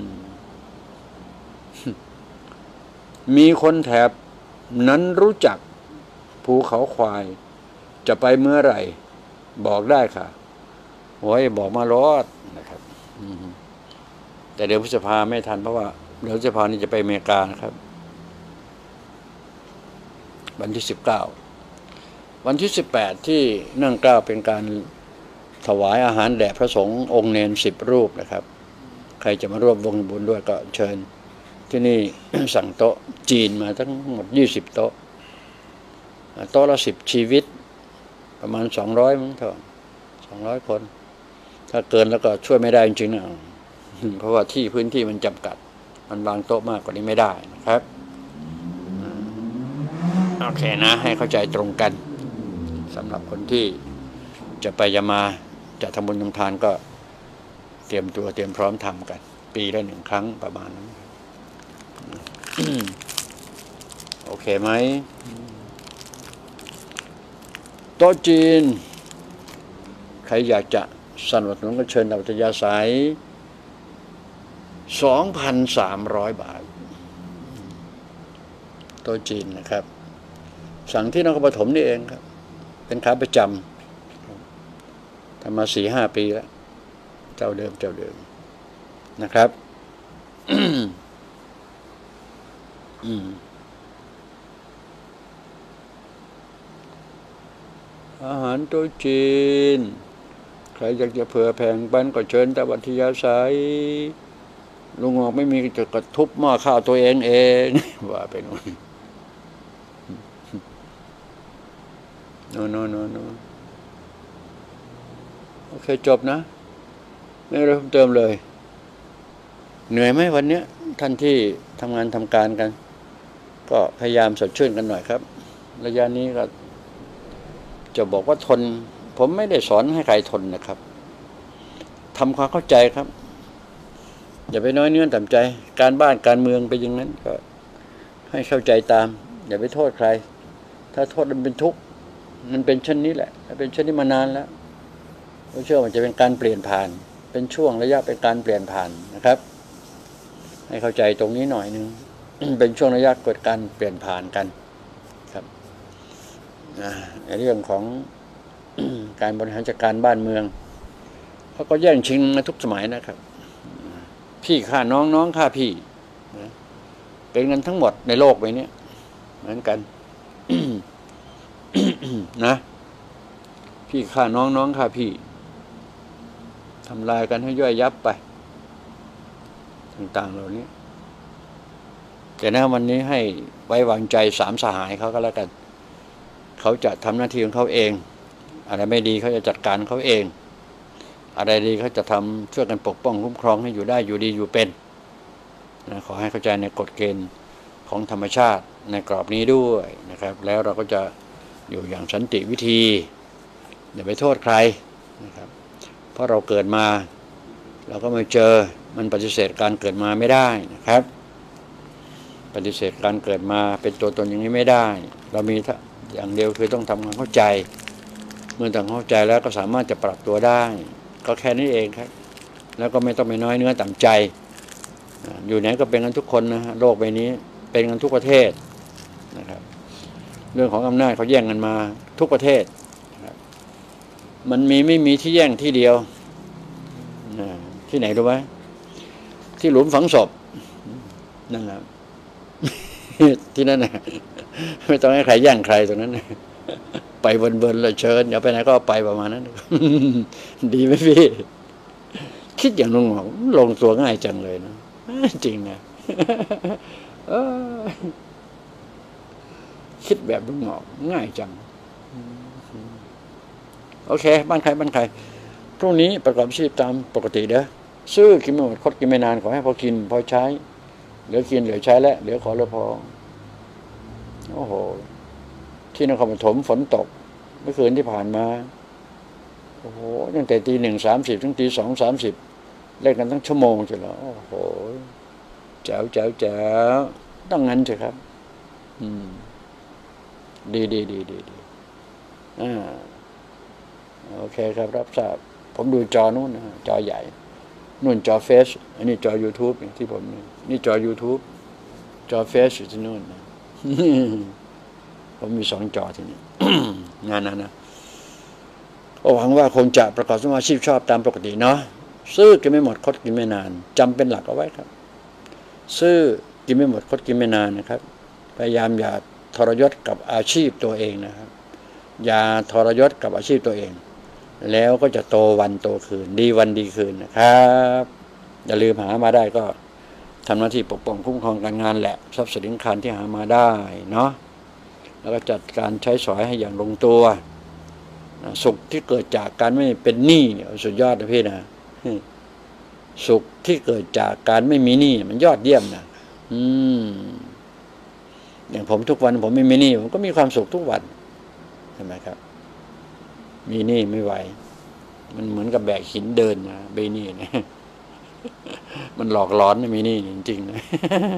มีคนแถบนั้นรู้จักภูเขาควายจะไปเมื่อไหร่บอกได้ค่ะโอ้ยบอกมารอดนะครับแต่เดี๋ยวพฤษภาไม่ทันเพราะว่าเดี๋ยวพฤษภานี่จะไปอเมริกานะครับวันที่สิบเก้าวันที่สิบแปดที่นั่งเกล้าเป็นการถวายอาหารแด่พระสงฆ์องค์เนรสิบรูปนะครับใครจะมาร่วมวงบุญด้วยก็เชิญที่นี่ สั่งโต๊ะจีนมาทั้งหมดยี่สิบโต๊ะโต๊ะละสิบชีวิตประมาณสองร้อยมั้งเท่าสองร้อยคนถ้าเกินแล้วก็ช่วยไม่ได้จริงๆนะเพราะว่าที่พื้นที่มันจำกัดมันวางโต๊ะมากกว่านี้ไม่ได้นะครับโอเคนะให้เข้าใจตรงกันสำหรับคนที่จะไปจะมาจะทำบุญทำทานก็เตรียมตัวเตรียมพร้อมทำกันปีละหนึ่งครั้งประมาณนั้น โอเคไหมโต๊ะจีนใครอยากจะสนับสนุนก็เชิญอัธยาศัย สองพันสามร้อย บาทโต๊ะจีนนะครับสั่งที่นครปฐมนี่เองครับเป็นขาประจำทำมา สี่ห้า ปีแล้วเจ้าเดิมเจ้าเดิมนะครับ อืมอาหารโต๊ะจีนใครอยากจะเผื่อแผ่งปันก็เชิญแต่วัทยาศัยลุงงอกไม่มีจะกระทุบหม้อข้าวตัวเองเองว่าไปนู่นโน่นโน่นโน่นโน่นโอเคจบนะไม่ได้เพิ่มเติมเลยเหนื่อยไหมวันนี้ท่านที่ทำงานทำการกันก็พยายามสดชื่นกันหน่อยครับระยะนี้ก็จะบอกว่าทนผมไม่ได้สอนให้ใครทนนะครับทำความเข้าใจครับอย่าไปน้อยเนื้อต่ำใจการบ้านการเมืองไปอย่างนั้นก็ให้เข้าใจตามอย่าไปโทษใครถ้าโทษมันเป็นทุกข์มันเป็นเช่นนี้แหละเป็นเช่นนี้มานานแล้วผมเชื่อมันจะเป็นการเปลี่ยนผ่านเป็นช่วงระยะเป็นการเปลี่ยนผ่านนะครับให้เข้าใจตรงนี้หน่อยนึง เป็นช่วงระยะเกิดการเปลี่ยนผ่านกันครับในเรื่องของ การบริหารจัดการบ้านเมืองเขาก็แย่งชิงมาทุกสมัยนะครับพี่ฆ่าน้องน้องฆ่าพี่เป็นกันทั้งหมดในโลกใบนี้เหมือนกัน นะพี่ฆ่าน้องน้องฆ่าพี่ทำลายกันให้ย่อยยับไปต่างๆเหล่านี้แต่นะวันนี้ให้ไว้วางใจสามสหายเขาก็แล้วกันเขาจะทำหน้าที่ของเขาเองอะไรไม่ดีเขาจะจัดการเขาเองอะไรดีเขาจะทำช่วยกันปกป้องคุ้มครองให้อยู่ได้อยู่ดีอยู่เป็นนะขอให้เข้าใจในกฎเกณฑ์ของธรรมชาติในกรอบนี้ด้วยนะครับแล้วเราก็จะอยู่อย่างสันติวิธีอย่าไปโทษใครนะครับเพราะเราเกิดมาเราก็ไม่เจอมันปฏิเสธการเกิดมาไม่ได้นะครับปฏิเสธการเกิดมาเป็นตัวตนอย่างนี้ไม่ได้เรามีอย่างเดียวคือต้องทำความเข้าใจเมื่อทำเข้าใจแล้วก็สามารถจะปรับตัวได้ก็แค่นี้เองครับแล้วก็ไม่ต้องไปน้อยเนื้อต่ำใจอยู่ไหนก็เป็นกันทุกคนนะโลกใบนี้เป็นกันทุกประเทศนะครับเรื่องของอำนาจเขาแย่งกันมาทุกประเทศนะครับมันมีไม่มีที่แย่งที่เดียวนะที่ไหนรู้ไหมที่หลุมฝังศพนั่นแหละ ที่นั่นนะไม่ต้องให้ใครแย่งใครตรงนั้นไปเบินๆเลยเชิญอย่าไปไหนก็ไปประมาณนั้น ดีไหมพี่คิดอย่างลงหัวลงตัวง่ายจังเลยนะจริงนะคิดแบบลงหัวง่ายจังโอเคบ้านใครบ้านใครพรุ่งนี้ประกอบชีพตามปกติเด้อซื้อกินไม่หมดคดกินไม่นานขอให้พอกินพอใช้เหลือกินเหลือใช้แล้วเหลือขอเหลือพอโอ้โหที่นครปฐมฝนตกเมื่อคืนที่ผ่านมาโอ้โหตั้งแต่ตีหนึ่งสามสิบถึงตีสองสามสิบเล่นกันตั้งชั่วโมงเฉยแล้วโอ้โหแจ๋วแจ๋วแจ๋วต้องงั้นเถอะครับอืมดีดีดีดีดีอ่าโอเคครับรับทราบผมดูจอนู้นนะจอใหญ่นู่นจอเฟซอันนี้จอ YouTube อย่างที่ผมนี่นี่จอ YouTube จอเฟซอยู่ที่นู่นนะผมมีสองจอที่นี่ งานนั้นนะก็หวังว่าคงจะประกอบอาชีพชอบตามปกติเนาะซื้อกินไม่หมดคดกินไม่นานจำเป็นหลักเอาไว้ครับซื้อกินไม่หมดคดกินไม่นานนะครับพยายามอย่าทรยศกับอาชีพตัวเองนะครับอย่าทรยศกับอาชีพตัวเองแล้วก็จะโตวันโตคืนดีวันดีคืนนะครับอย่าลืมหามาได้ก็ทำหน้าที่ปกป้องคุ้มครองการงานแหละทรัพย์สินคันที่หามาได้เนาะแล้วก็จัดการใช้สอยให้อย่างลงตัวสุขที่เกิดจากการไม่เป็นหนี้เนี่ยสุดยอดนะพี่นะสุขที่เกิดจากการไม่มีหนี้มันยอดเยี่ยมนะอืมอย่างผมทุกวันผมไม่มีหนี้ผมก็มีความสุขทุกวันใช่ไหมครับมีหนี้ไม่ไหวมันเหมือนกับแบกหินเดินนะเบนี่นะมันหลอกหลอนนะมีหนี้จริงๆนะ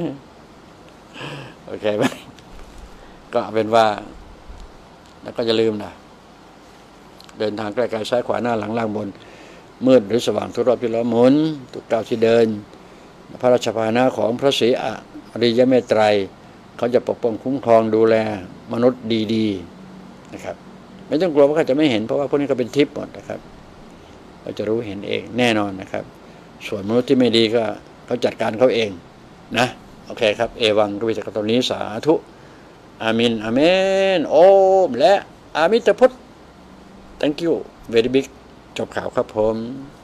โอเคไหมก็เป็นว่าแล้วก็อย่าลืมนะเดินทางใกล้ๆซ้ายขวาหน้าหลังล่างบนมืดหรือสว่างทุกรอบที่ล้อหมุนทุกก้าวที่เดินพระราชพาหนะของพระศรีอริยเมตไตรเขาจะปกป้องคุ้มครองดูแลมนุษย์ดีๆนะครับไม่ต้องกลัวว่าเขาจะไม่เห็นเพราะว่าพวกนี้ก็เป็นทิพย์หมดนะครับเราจะรู้เห็นเองแน่นอนนะครับส่วนมนุษย์ที่ไม่ดีก็เขาจัดการเขาเองนะโอเคครับเอวังก็วิจากตรงนี้สาธุอามินอาเมนโอมและอามิตพุทธ thank you very big จบข่าวครับผม